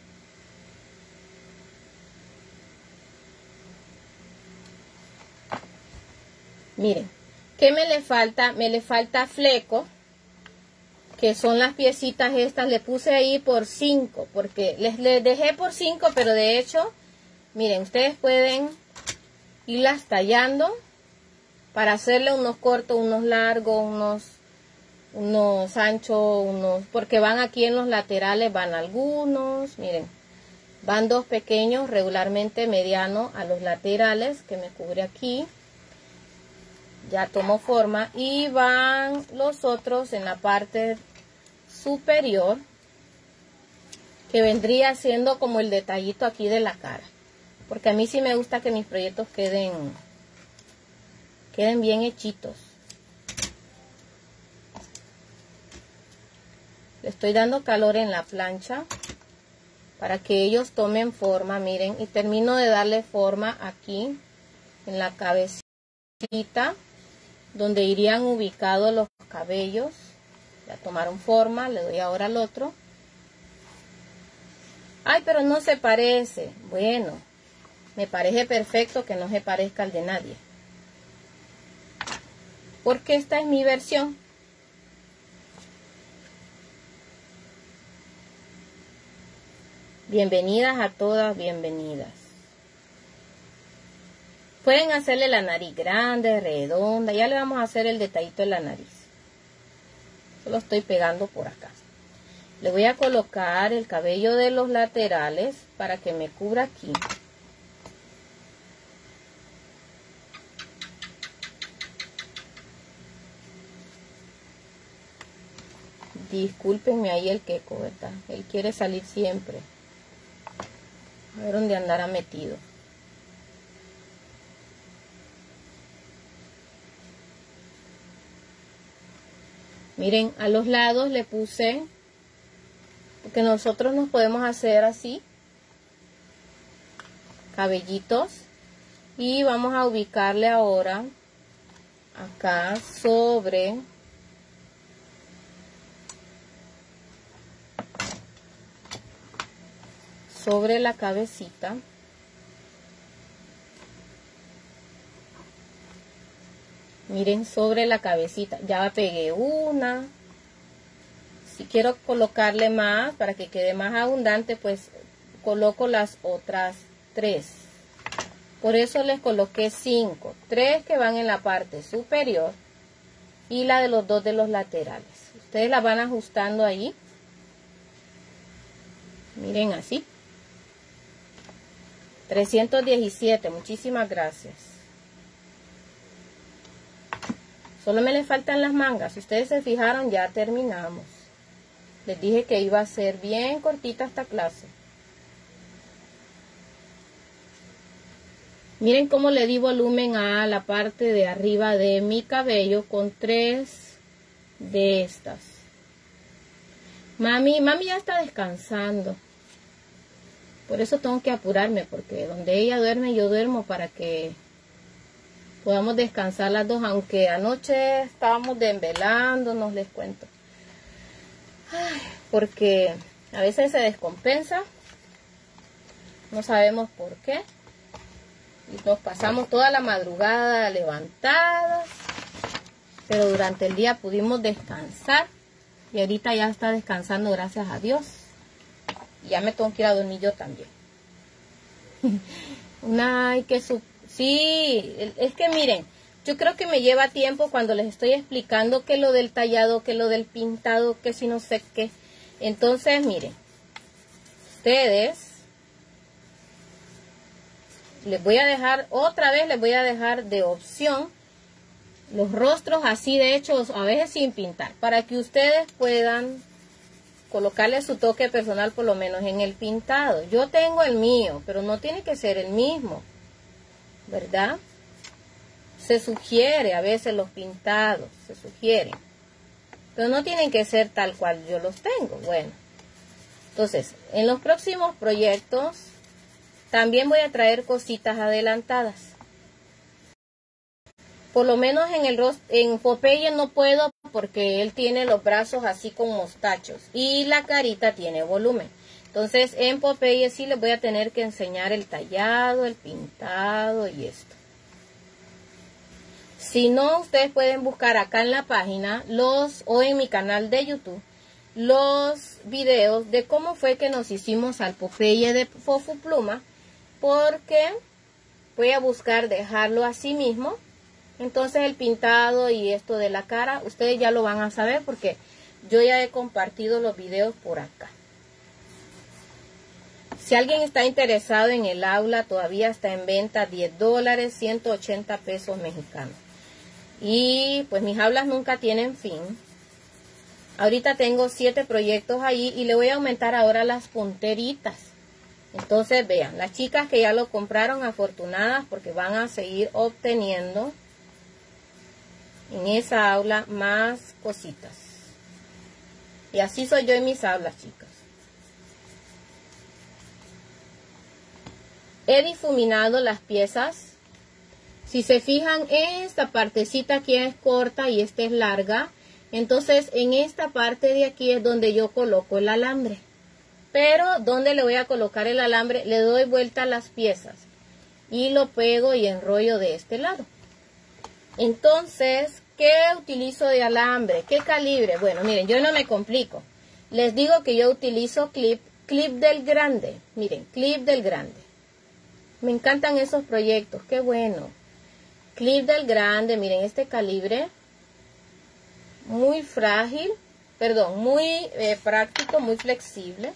Miren, ¿qué me le falta? Me le falta fleco, que son las piecitas estas. Le puse ahí por cinco, porque les, les dejé por cinco, pero de hecho, miren, ustedes pueden irlas tallando para hacerle unos cortos, unos largos, unos, unos anchos, unos, porque van aquí en los laterales, van algunos, miren, van dos pequeños, regularmente medianos a los laterales, que me cubre aquí. Ya tomó forma y van los otros en la parte superior, que vendría siendo como el detallito aquí de la cara, porque a mí sí me gusta que mis proyectos queden queden bien hechitos. Le estoy dando calor en la plancha para que ellos tomen forma, miren, y termino de darle forma aquí en la cabecita, donde irían ubicados los cabellos. Ya tomaron forma, le doy ahora al otro. Ay, pero no se parece. Bueno, me parece perfecto que no se parezca al de nadie, porque esta es mi versión. Bienvenidas a todas, bienvenidas. Pueden hacerle la nariz grande, redonda. Ya le vamos a hacer el detallito de la nariz. Solo estoy pegando por acá. Le voy a colocar el cabello de los laterales para que me cubra aquí. Discúlpenme ahí el queco, ¿verdad? Él quiere salir siempre. A ver dónde andará metido. Miren, a los lados le puse, porque nosotros nos podemos hacer así, cabellitos. Y vamos a ubicarle ahora acá sobre sobre la cabecita. Miren, sobre la cabecita. Ya pegué una. Si quiero colocarle más para que quede más abundante, pues coloco las otras tres. Por eso les coloqué cinco. Tres que van en la parte superior y la de los dos de los laterales. Ustedes la van ajustando ahí. Miren así. trescientos diecisiete. Muchísimas gracias. Solo me le faltan las mangas. Si ustedes se fijaron, ya terminamos. Les dije que iba a ser bien cortita esta clase. Miren cómo le di volumen a la parte de arriba de mi cabello con tres de estas. Mami, mami ya está descansando. Por eso tengo que apurarme, porque donde ella duerme, yo duermo para que podamos descansar las dos. Aunque anoche estábamos desvelándonos, les cuento. Ay, porque a veces se descompensa. No sabemos por qué. Y nos pasamos toda la madrugada levantadas. Pero durante el día pudimos descansar. Y ahorita ya está descansando, gracias a Dios. Y ya me tengo que ir a dormir yo también. Una, ay, que su... Sí, es que miren, yo creo que me lleva tiempo cuando les estoy explicando que lo del tallado, que lo del pintado, que si no sé qué. Entonces, miren, ustedes, les voy a dejar, otra vez les voy a dejar de opción los rostros así de hechos, a veces sin pintar, para que ustedes puedan colocarle su toque personal por lo menos en el pintado. Yo tengo el mío, pero no tiene que ser el mismo, ¿verdad? Se sugiere a veces los pintados, se sugieren, pero no tienen que ser tal cual yo los tengo. Bueno, entonces, en los próximos proyectos también voy a traer cositas adelantadas. Por lo menos en el rostro, en Popeye no puedo porque él tiene los brazos así con mostachos y la carita tiene volumen. Entonces en Popeye sí les voy a tener que enseñar el tallado, el pintado y esto. Si no, ustedes pueden buscar acá en la página los o en mi canal de YouTube los videos de cómo fue que nos hicimos al Popeye de Fofo-Pluma, porque voy a buscar dejarlo así mismo. Entonces el pintado y esto de la cara, ustedes ya lo van a saber porque yo ya he compartido los videos por acá. Si alguien está interesado en el aula, todavía está en venta, diez dólares, ciento ochenta pesos mexicanos. Y pues mis aulas nunca tienen fin. Ahorita tengo siete proyectos ahí y le voy a aumentar ahora las punteritas. Entonces vean, las chicas que ya lo compraron, afortunadas porque van a seguir obteniendo en esa aula más cositas. Y así soy yo en mis aulas, chicas. He difuminado las piezas. Si se fijan, esta partecita aquí es corta y esta es larga. Entonces en esta parte de aquí es donde yo coloco el alambre. Pero donde le voy a colocar el alambre, le doy vuelta a las piezas y lo pego y enrollo de este lado. Entonces, ¿qué utilizo de alambre? ¿Qué calibre? Bueno, miren, yo no me complico. Les digo que yo utilizo clip, clip del grande. Miren, clip del grande. Me encantan esos proyectos, qué bueno. Clip del grande, miren este calibre. Muy frágil, perdón, muy eh, práctico, muy flexible.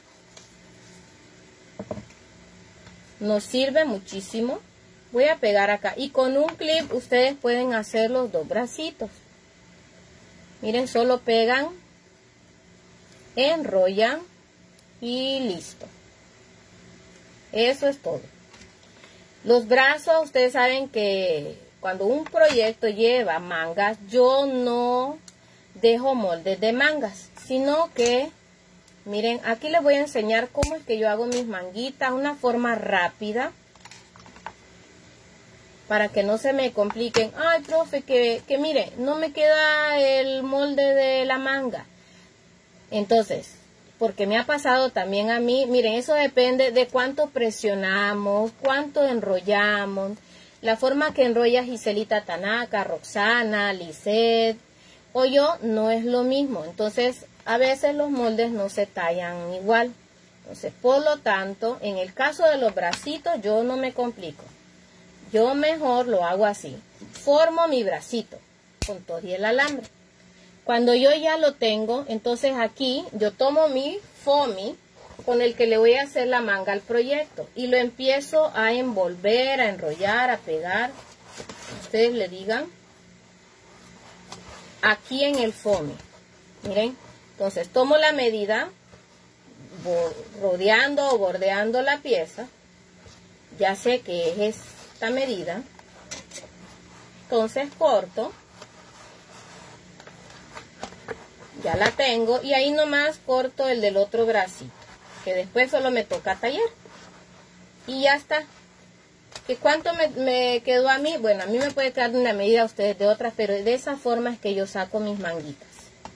Nos sirve muchísimo. Voy a pegar acá. Y con un clip ustedes pueden hacer los dos bracitos. Miren, solo pegan, enrollan y listo. Eso es todo. Los brazos, ustedes saben que cuando un proyecto lleva mangas, yo no dejo moldes de mangas, sino que, miren, aquí les voy a enseñar cómo es que yo hago mis manguitas, una forma rápida, para que no se me compliquen. Ay, profe, que, que mire, no me queda el molde de la manga. Entonces, porque me ha pasado también a mí, miren, eso depende de cuánto presionamos, cuánto enrollamos. la forma que enrolla Giselita Tanaka, Roxana, Lisette o yo no es lo mismo. Entonces, a veces los moldes no se tallan igual. Entonces, por lo tanto, en el caso de los bracitos, yo no me complico. Yo mejor lo hago así. Formo mi bracito con todo y el alambre. Cuando yo ya lo tengo, entonces aquí yo tomo mi foamy con el que le voy a hacer la manga al proyecto y lo empiezo a envolver, a enrollar, a pegar. Ustedes le digan aquí en el foamy. Miren, entonces tomo la medida rodeando o bordeando la pieza. Ya sé que es esta medida. Entonces corto. Ya la tengo y ahí nomás corto el del otro bracito, que después solo me toca tallar. Y ya está. ¿Que cuánto me, me quedó a mí? Bueno, a mí me puede quedar de una medida, a ustedes de otra, pero de esa forma es que yo saco mis manguitas.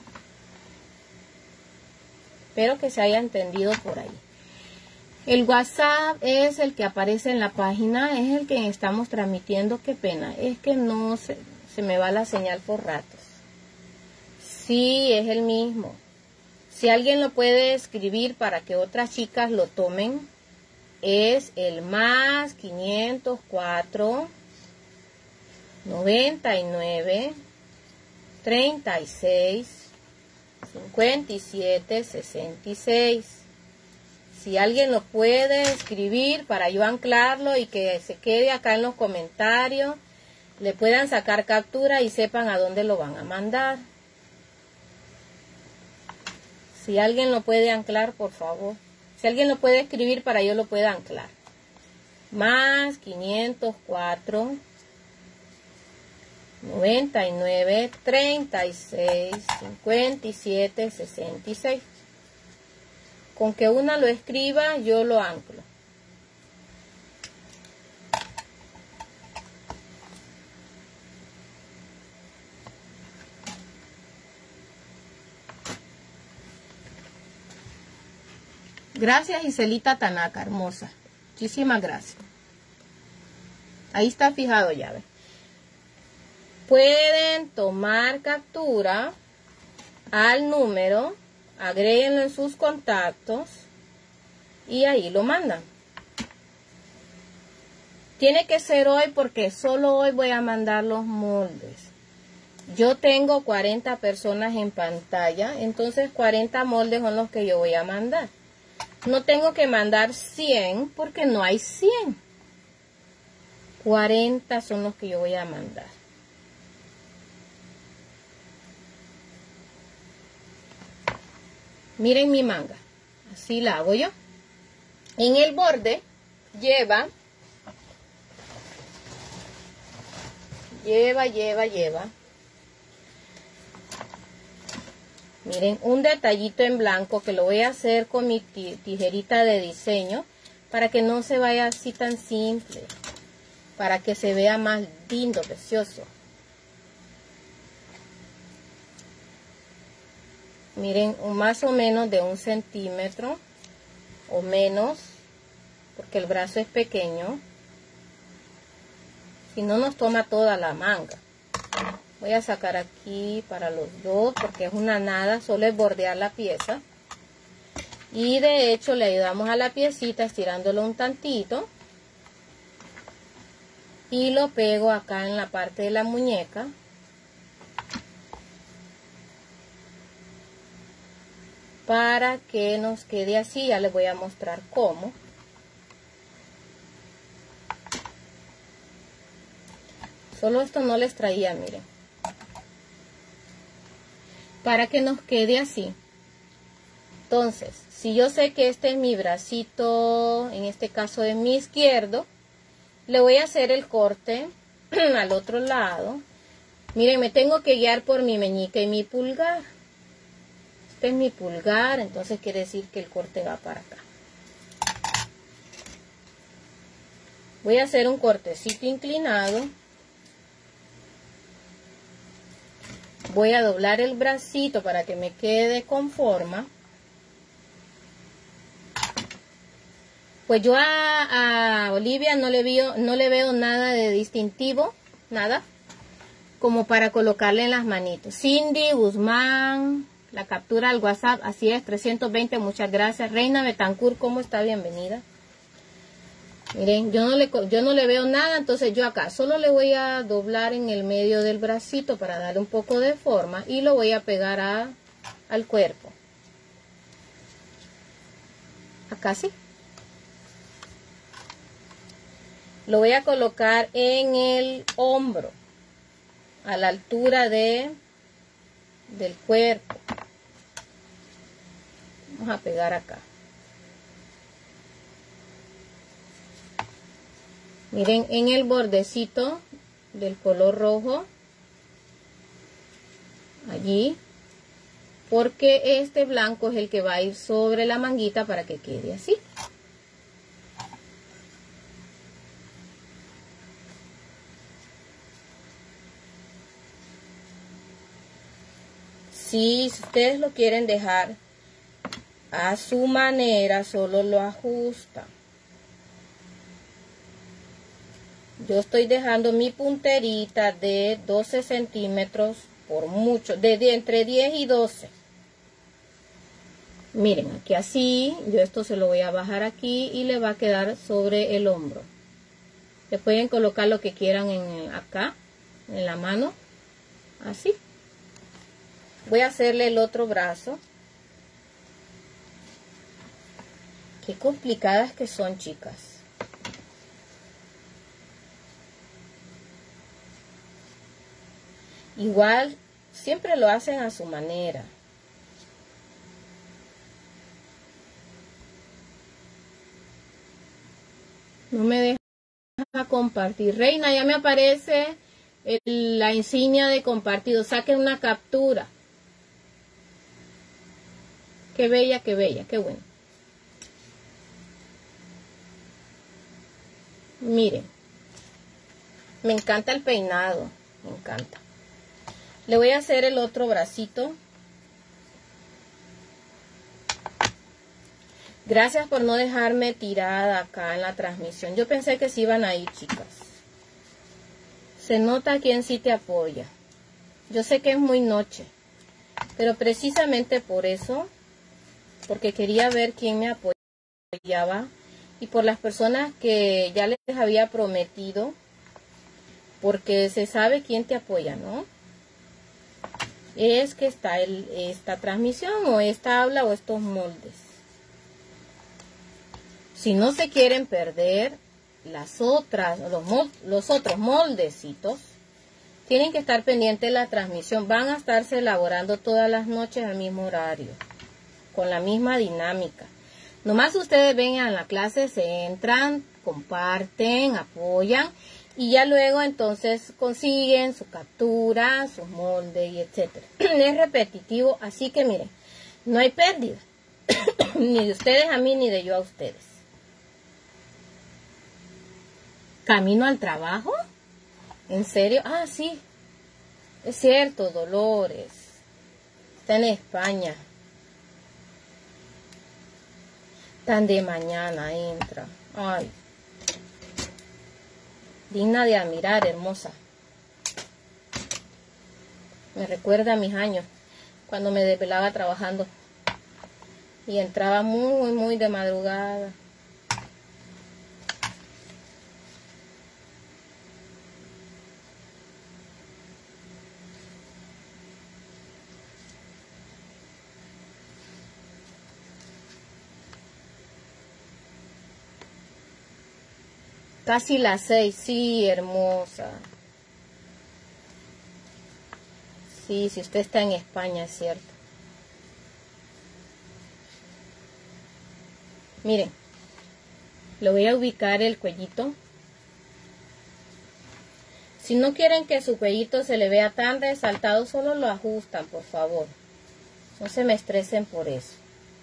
Espero que se haya entendido por ahí. El WhatsApp es el que aparece en la página, es el que estamos transmitiendo. Qué pena, es que no se, se me va la señal por ratos. Sí, es el mismo. Si alguien lo puede escribir para que otras chicas lo tomen, es el más quinientos cuatro, noventa y nueve, treinta y seis, cincuenta y siete, sesenta y seis. Si alguien lo puede escribir para yo anclarlo y que se quede acá en los comentarios, le puedan sacar captura y sepan a dónde lo van a mandar. Si alguien lo puede anclar, por favor. Si alguien lo puede escribir para yo lo pueda anclar. Más quinientos cuatro, noventa y nueve, treinta y seis, cincuenta y siete, sesenta y seis. Con que una lo escriba, yo lo anclo. Gracias, Giselita Tanaka, hermosa. Muchísimas gracias. Ahí está fijado ya, ¿ves? Pueden tomar captura al número, agréguenlo en sus contactos y ahí lo mandan. Tiene que ser hoy porque solo hoy voy a mandar los moldes. Yo tengo cuarenta personas en pantalla, entonces cuarenta moldes son los que yo voy a mandar. No tengo que mandar cien porque no hay cien. cuarenta son los que yo voy a mandar. Miren mi manga. Así la hago yo. En el borde lleva, lleva, lleva, lleva. Miren, un detallito en blanco que lo voy a hacer con mi tijerita de diseño para que no se vaya así tan simple, para que se vea más lindo, precioso. Miren, más o menos de un centímetro o menos, porque el brazo es pequeño. Si no nos toma toda la manga. Voy a sacar aquí para los dos porque es una nada, solo es bordear la pieza. Y de hecho le ayudamos a la piecita estirándolo un tantito. Y lo pego acá en la parte de la muñeca. Para que nos quede así, ya les voy a mostrar cómo. Solo esto no les traía, miren. Para que nos quede así. Entonces, si yo sé que este es mi bracito, en este caso es mi izquierdo, le voy a hacer el corte al otro lado. Miren, me tengo que guiar por mi meñique y mi pulgar. Este es mi pulgar, entonces quiere decir que el corte va para acá. Voy a hacer un cortecito inclinado. Voy a doblar el bracito para que me quede con forma. Pues yo a, a Olivia no le, veo, no le veo nada de distintivo, nada, como para colocarle en las manitos. Cindy Guzmán, la captura al WhatsApp, así es, trescientos veinte, muchas gracias. Reina Betancourt, ¿cómo está? Bienvenida. Miren, yo no, le, yo no le veo nada, entonces yo acá solo le voy a doblar en el medio del bracito para darle un poco de forma y lo voy a pegar a, al cuerpo. Acá sí. Lo voy a colocar en el hombro, a la altura de, del cuerpo. Vamos a pegar acá. Miren, en el bordecito del color rojo, allí, porque este blanco es el que va a ir sobre la manguita para que quede así. Si ustedes lo quieren dejar a su manera, solo lo ajustan. Yo estoy dejando mi punterita de doce centímetros por mucho, de, de entre diez y doce. Miren, aquí así, yo esto se lo voy a bajar aquí y le va a quedar sobre el hombro. Le pueden colocar lo que quieran en acá, en la mano, así. Voy a hacerle el otro brazo. Qué complicadas que son, chicas. Igual, siempre lo hacen a su manera. No me deja compartir. Reina, ya me aparece el, la insignia de compartido. Saquen una captura. Qué bella, qué bella, qué bueno. Miren. Me encanta el peinado. Me encanta. Le voy a hacer el otro bracito. Gracias por no dejarme tirada acá en la transmisión. Yo pensé que sí iban a ir, chicas. Se nota quién sí te apoya. Yo sé que es muy noche, pero precisamente por eso, porque quería ver quién me apoyaba y por las personas que ya les había prometido, porque se sabe quién te apoya, ¿no? Es que está el, esta transmisión o esta habla o estos moldes. Si no se quieren perder las otras, los, los otros moldecitos, tienen que estar pendientes de la transmisión. Van a estarse elaborando todas las noches al mismo horario, con la misma dinámica. Nomás ustedes vengan a la clase, se entran, comparten, apoyan y ya luego entonces consiguen su captura, sus moldes y etcétera. Es repetitivo, así que miren, no hay pérdida, ni de ustedes a mí ni de yo a ustedes. ¿Camino al trabajo? ¿En serio? Ah, sí. Es cierto, Dolores. Está en España. Tan de mañana entra. Ay. Digna de admirar, hermosa. Me recuerda a mis años, cuando me desvelaba trabajando. Y entraba muy, muy de madrugada. Casi las seis, sí, hermosa. Sí, si usted está en España, es cierto. Miren, le voy a ubicar el cuellito. Si no quieren que su cuellito se le vea tan resaltado, solo lo ajustan, por favor. No se me estresen por eso.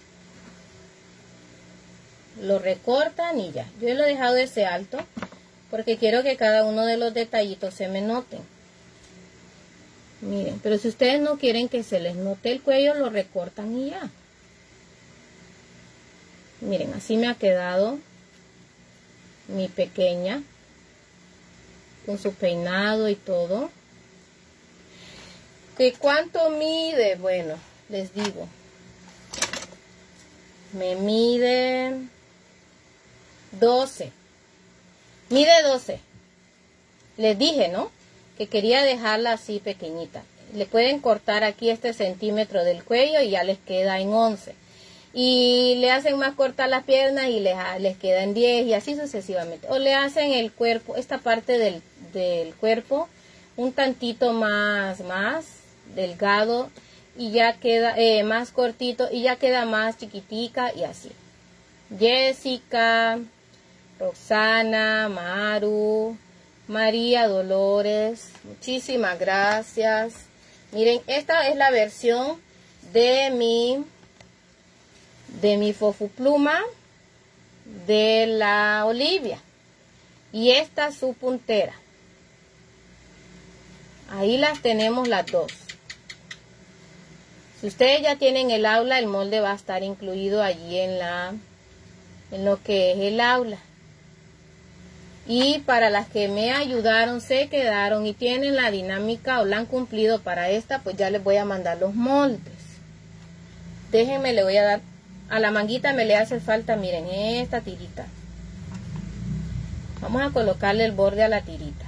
Lo recortan y ya. Yo lo he dejado ese alto porque quiero que cada uno de los detallitos se me noten. Miren, pero si ustedes no quieren que se les note el cuello, lo recortan y ya. Miren, así me ha quedado. mi pequeña, con su peinado y todo. ¿Que cuánto mide? Bueno, les digo. Me mide doce. Mide doce. Les dije, ¿no? Que quería dejarla así pequeñita. Le pueden cortar aquí este centímetro del cuello y ya les queda en once. Y le hacen más cortas las piernas y les, les queda en diez y así sucesivamente. O le hacen el cuerpo, esta parte del, del cuerpo, un tantito más, más delgado y ya queda eh, más cortito y ya queda más chiquitica y así. Jessica, Roxana, Maru, María Dolores, muchísimas gracias. Miren, esta es la versión de mi de mi Fofupluma de la Olivia y esta su puntera. Ahí las tenemos las dos. Si ustedes ya tienen el aula, el molde va a estar incluido allí en la en lo que es el aula. Y para las que me ayudaron, se quedaron y tienen la dinámica o la han cumplido para esta, pues ya les voy a mandar los moldes. Déjenme, le voy a dar a la manguita, me le hace falta, miren, esta tirita. Vamos a colocarle el borde a la tirita.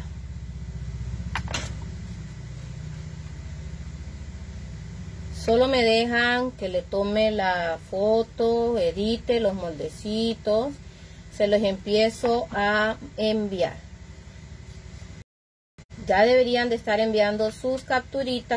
Solo me dejan que le tome la foto, edite los moldecitos. Se los empiezo a enviar. Ya deberían de estar enviando sus capturitas.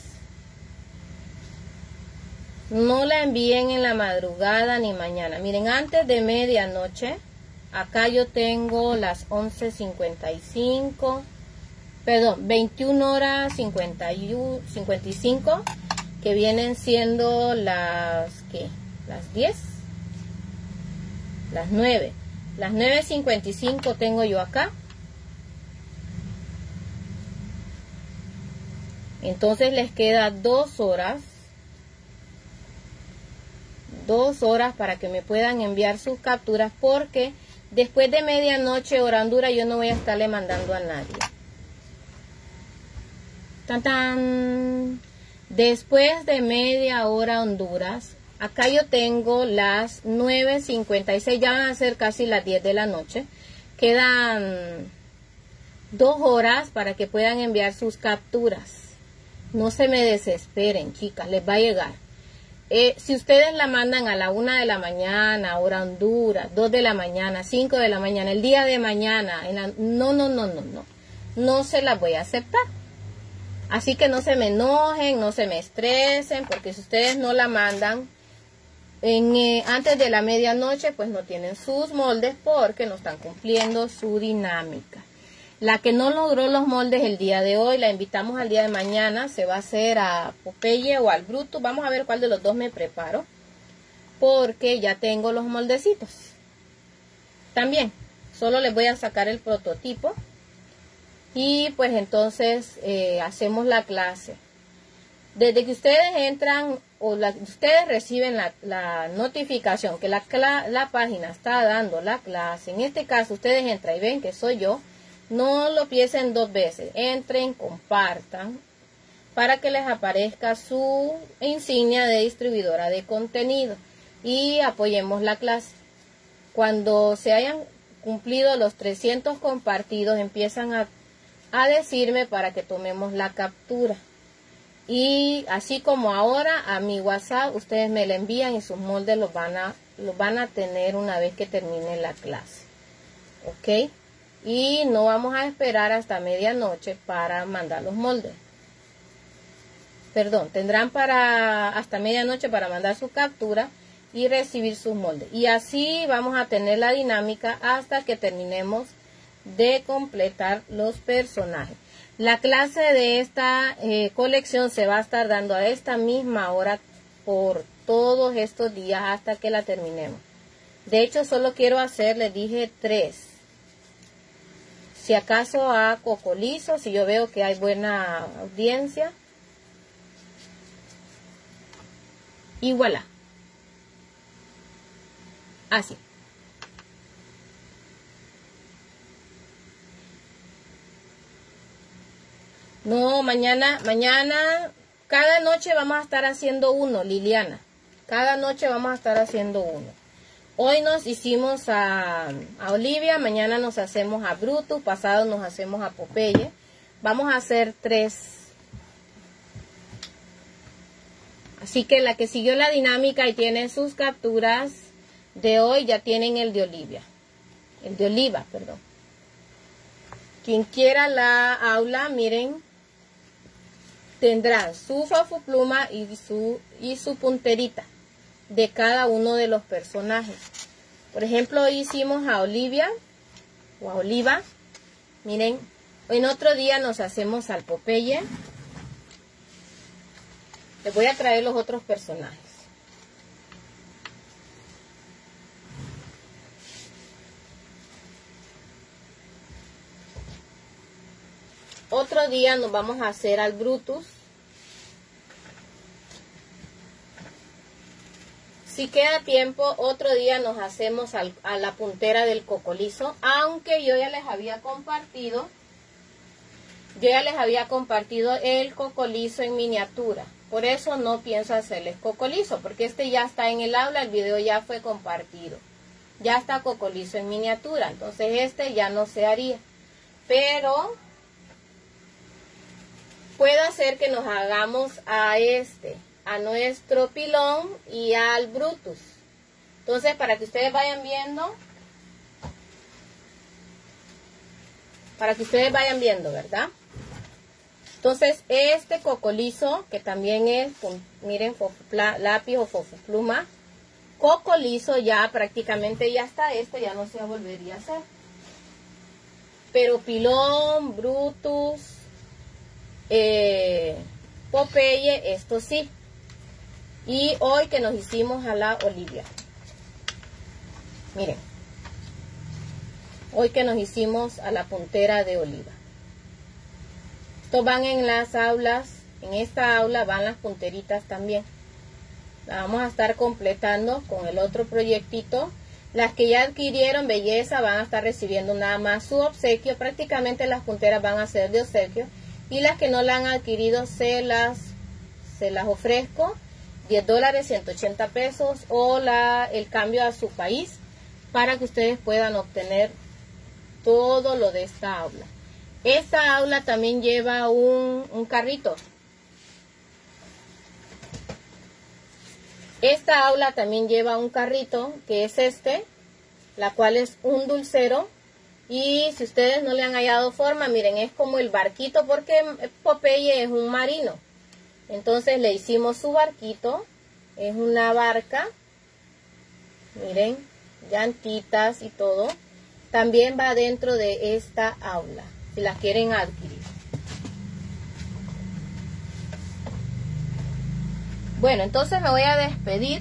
No la envíen en la madrugada ni mañana. Miren, antes de medianoche, acá yo tengo las once cincuenta y cinco, perdón, veintiuna horas cincuenta y cinco, que vienen siendo las, ¿qué? Las diez, las nueve. Las nueve cincuenta y cinco tengo yo acá. Entonces les queda dos horas. Dos horas para que me puedan enviar sus capturas, porque después de medianoche hora Honduras yo no voy a estarle mandando a nadie. Tan tan. Después de media hora Honduras, acá yo tengo las nueve cincuenta y seis, ya van a ser casi las diez de la noche. Quedan dos horas para que puedan enviar sus capturas. No se me desesperen, chicas, les va a llegar. Eh, si ustedes la mandan a la una de la mañana, hora Honduras, dos de la mañana, cinco de la mañana, el día de mañana, en la, no, no, no, no, no, no se las voy a aceptar. Así que no se me enojen, no se me estresen, porque si ustedes no la mandan en, eh, antes de la medianoche, pues no tienen sus moldes porque no están cumpliendo su dinámica. La que no logró los moldes el día de hoy, la invitamos al día de mañana. Se va a hacer a Popeye o al Brutus. Vamos a ver cuál de los dos me preparo, porque ya tengo los moldecitos. También, solo les voy a sacar el prototipo. Y pues entonces eh, hacemos la clase. Desde que ustedes entran o la, ustedes reciben la, la notificación que la, la página está dando la clase. En este caso ustedes entran y ven que soy yo. No lo piensen dos veces. Entren, compartan para que les aparezca su insignia de distribuidora de contenido y apoyemos la clase. Cuando se hayan cumplido los trescientos compartidos, empiezan a, a decirme para que tomemos la captura. Y así como ahora a mi WhatsApp, ustedes me la envían y sus moldes los van a, los van a tener una vez que termine la clase. ¿Ok? Y no vamos a esperar hasta medianoche para mandar los moldes. Perdón, tendrán para hasta medianoche para mandar su captura y recibir sus moldes. Y así vamos a tener la dinámica hasta que terminemos de completar los personajes. La clase de esta eh, colección se va a estar dando a esta misma hora por todos estos días hasta que la terminemos. De hecho, solo quiero hacer, les dije, tres. Si acaso a Cocolizo, si yo veo que hay buena audiencia. Y voilà. Así. No, mañana, mañana, cada noche vamos a estar haciendo uno, Liliana. Cada noche vamos a estar haciendo uno. Hoy nos hicimos a, a Olivia, mañana nos hacemos a Brutus, pasado nos hacemos a Popeye. Vamos a hacer tres. Así que la que siguió la dinámica y tiene sus capturas de hoy, ya tienen el de Olivia. El de Oliva, perdón. Quien quiera la aula, miren, tendrán su fofopluma y su, y su punterita de cada uno de los personajes. Por ejemplo, hoy hicimos a Olivia o a Oliva. Miren, en otro día nos hacemos al Popeye. Les voy a traer los otros personajes. Otro día nos vamos a hacer al Brutus. Si queda tiempo, otro día nos hacemos al, a la puntera del Cocolizo, aunque yo ya les había compartido, yo ya les había compartido el Cocolizo en miniatura. Por eso no pienso hacerles Cocolizo, porque este ya está en el aula, el video ya fue compartido. Ya está Cocolizo en miniatura, entonces este ya no se haría. Pero puedo hacer que nos hagamos a este, a nuestro Pilón y al Brutus. Entonces, para que ustedes vayan viendo, para que ustedes vayan viendo, ¿verdad? Entonces, este Cocolizo, que también es, miren, lápiz o fofopluma, Cocolizo ya prácticamente ya está, este ya no se volvería a hacer. Pero Pilón, Brutus, eh, Popeye, esto sí. Y hoy que nos hicimos a la Olivia. Miren. Hoy que nos hicimos a la puntera de Oliva. Estos van en las aulas. En esta aula van las punteritas también. La vamos a estar completando con el otro proyectito. Las que ya adquirieron belleza van a estar recibiendo nada más su obsequio. Prácticamente las punteras van a ser de obsequio. Y las que no la han adquirido se las, se las ofrezco. diez dólares, ciento ochenta pesos o la, el cambio a su país para que ustedes puedan obtener todo lo de esta aula. Esta aula también lleva un, un carrito. Esta aula también lleva un carrito que es este, la cual es un dulcero. Y si ustedes no le han hallado forma, miren, es como el barquito porque Popeye es un marino. Entonces le hicimos su barquito, es una barca, miren, llantitas y todo. También va dentro de esta aula, si la quieren adquirir. Bueno, entonces me voy a despedir.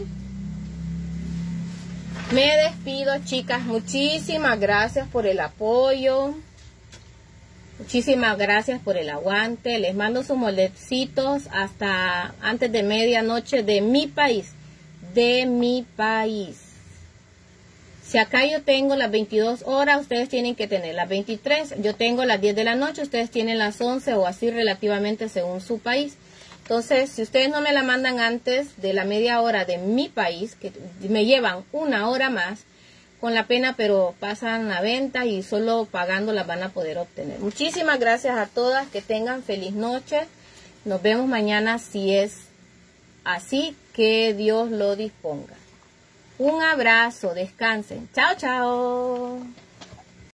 Me despido, chicas, muchísimas gracias por el apoyo. Muchísimas gracias por el aguante. Les mando sus moldecitos hasta antes de medianoche de mi país. De mi país. Si acá yo tengo las veintidós horas, ustedes tienen que tener las veintitrés. Yo tengo las diez de la noche, ustedes tienen las once o así relativamente según su país. Entonces, si ustedes no me la mandan antes de la media hora de mi país, que me llevan una hora más, con la pena, pero pasan a venta y solo pagando las van a poder obtener. Muchísimas gracias a todas, que tengan feliz noche. Nos vemos mañana si es así que Dios lo disponga. Un abrazo, descansen. Chao, chao.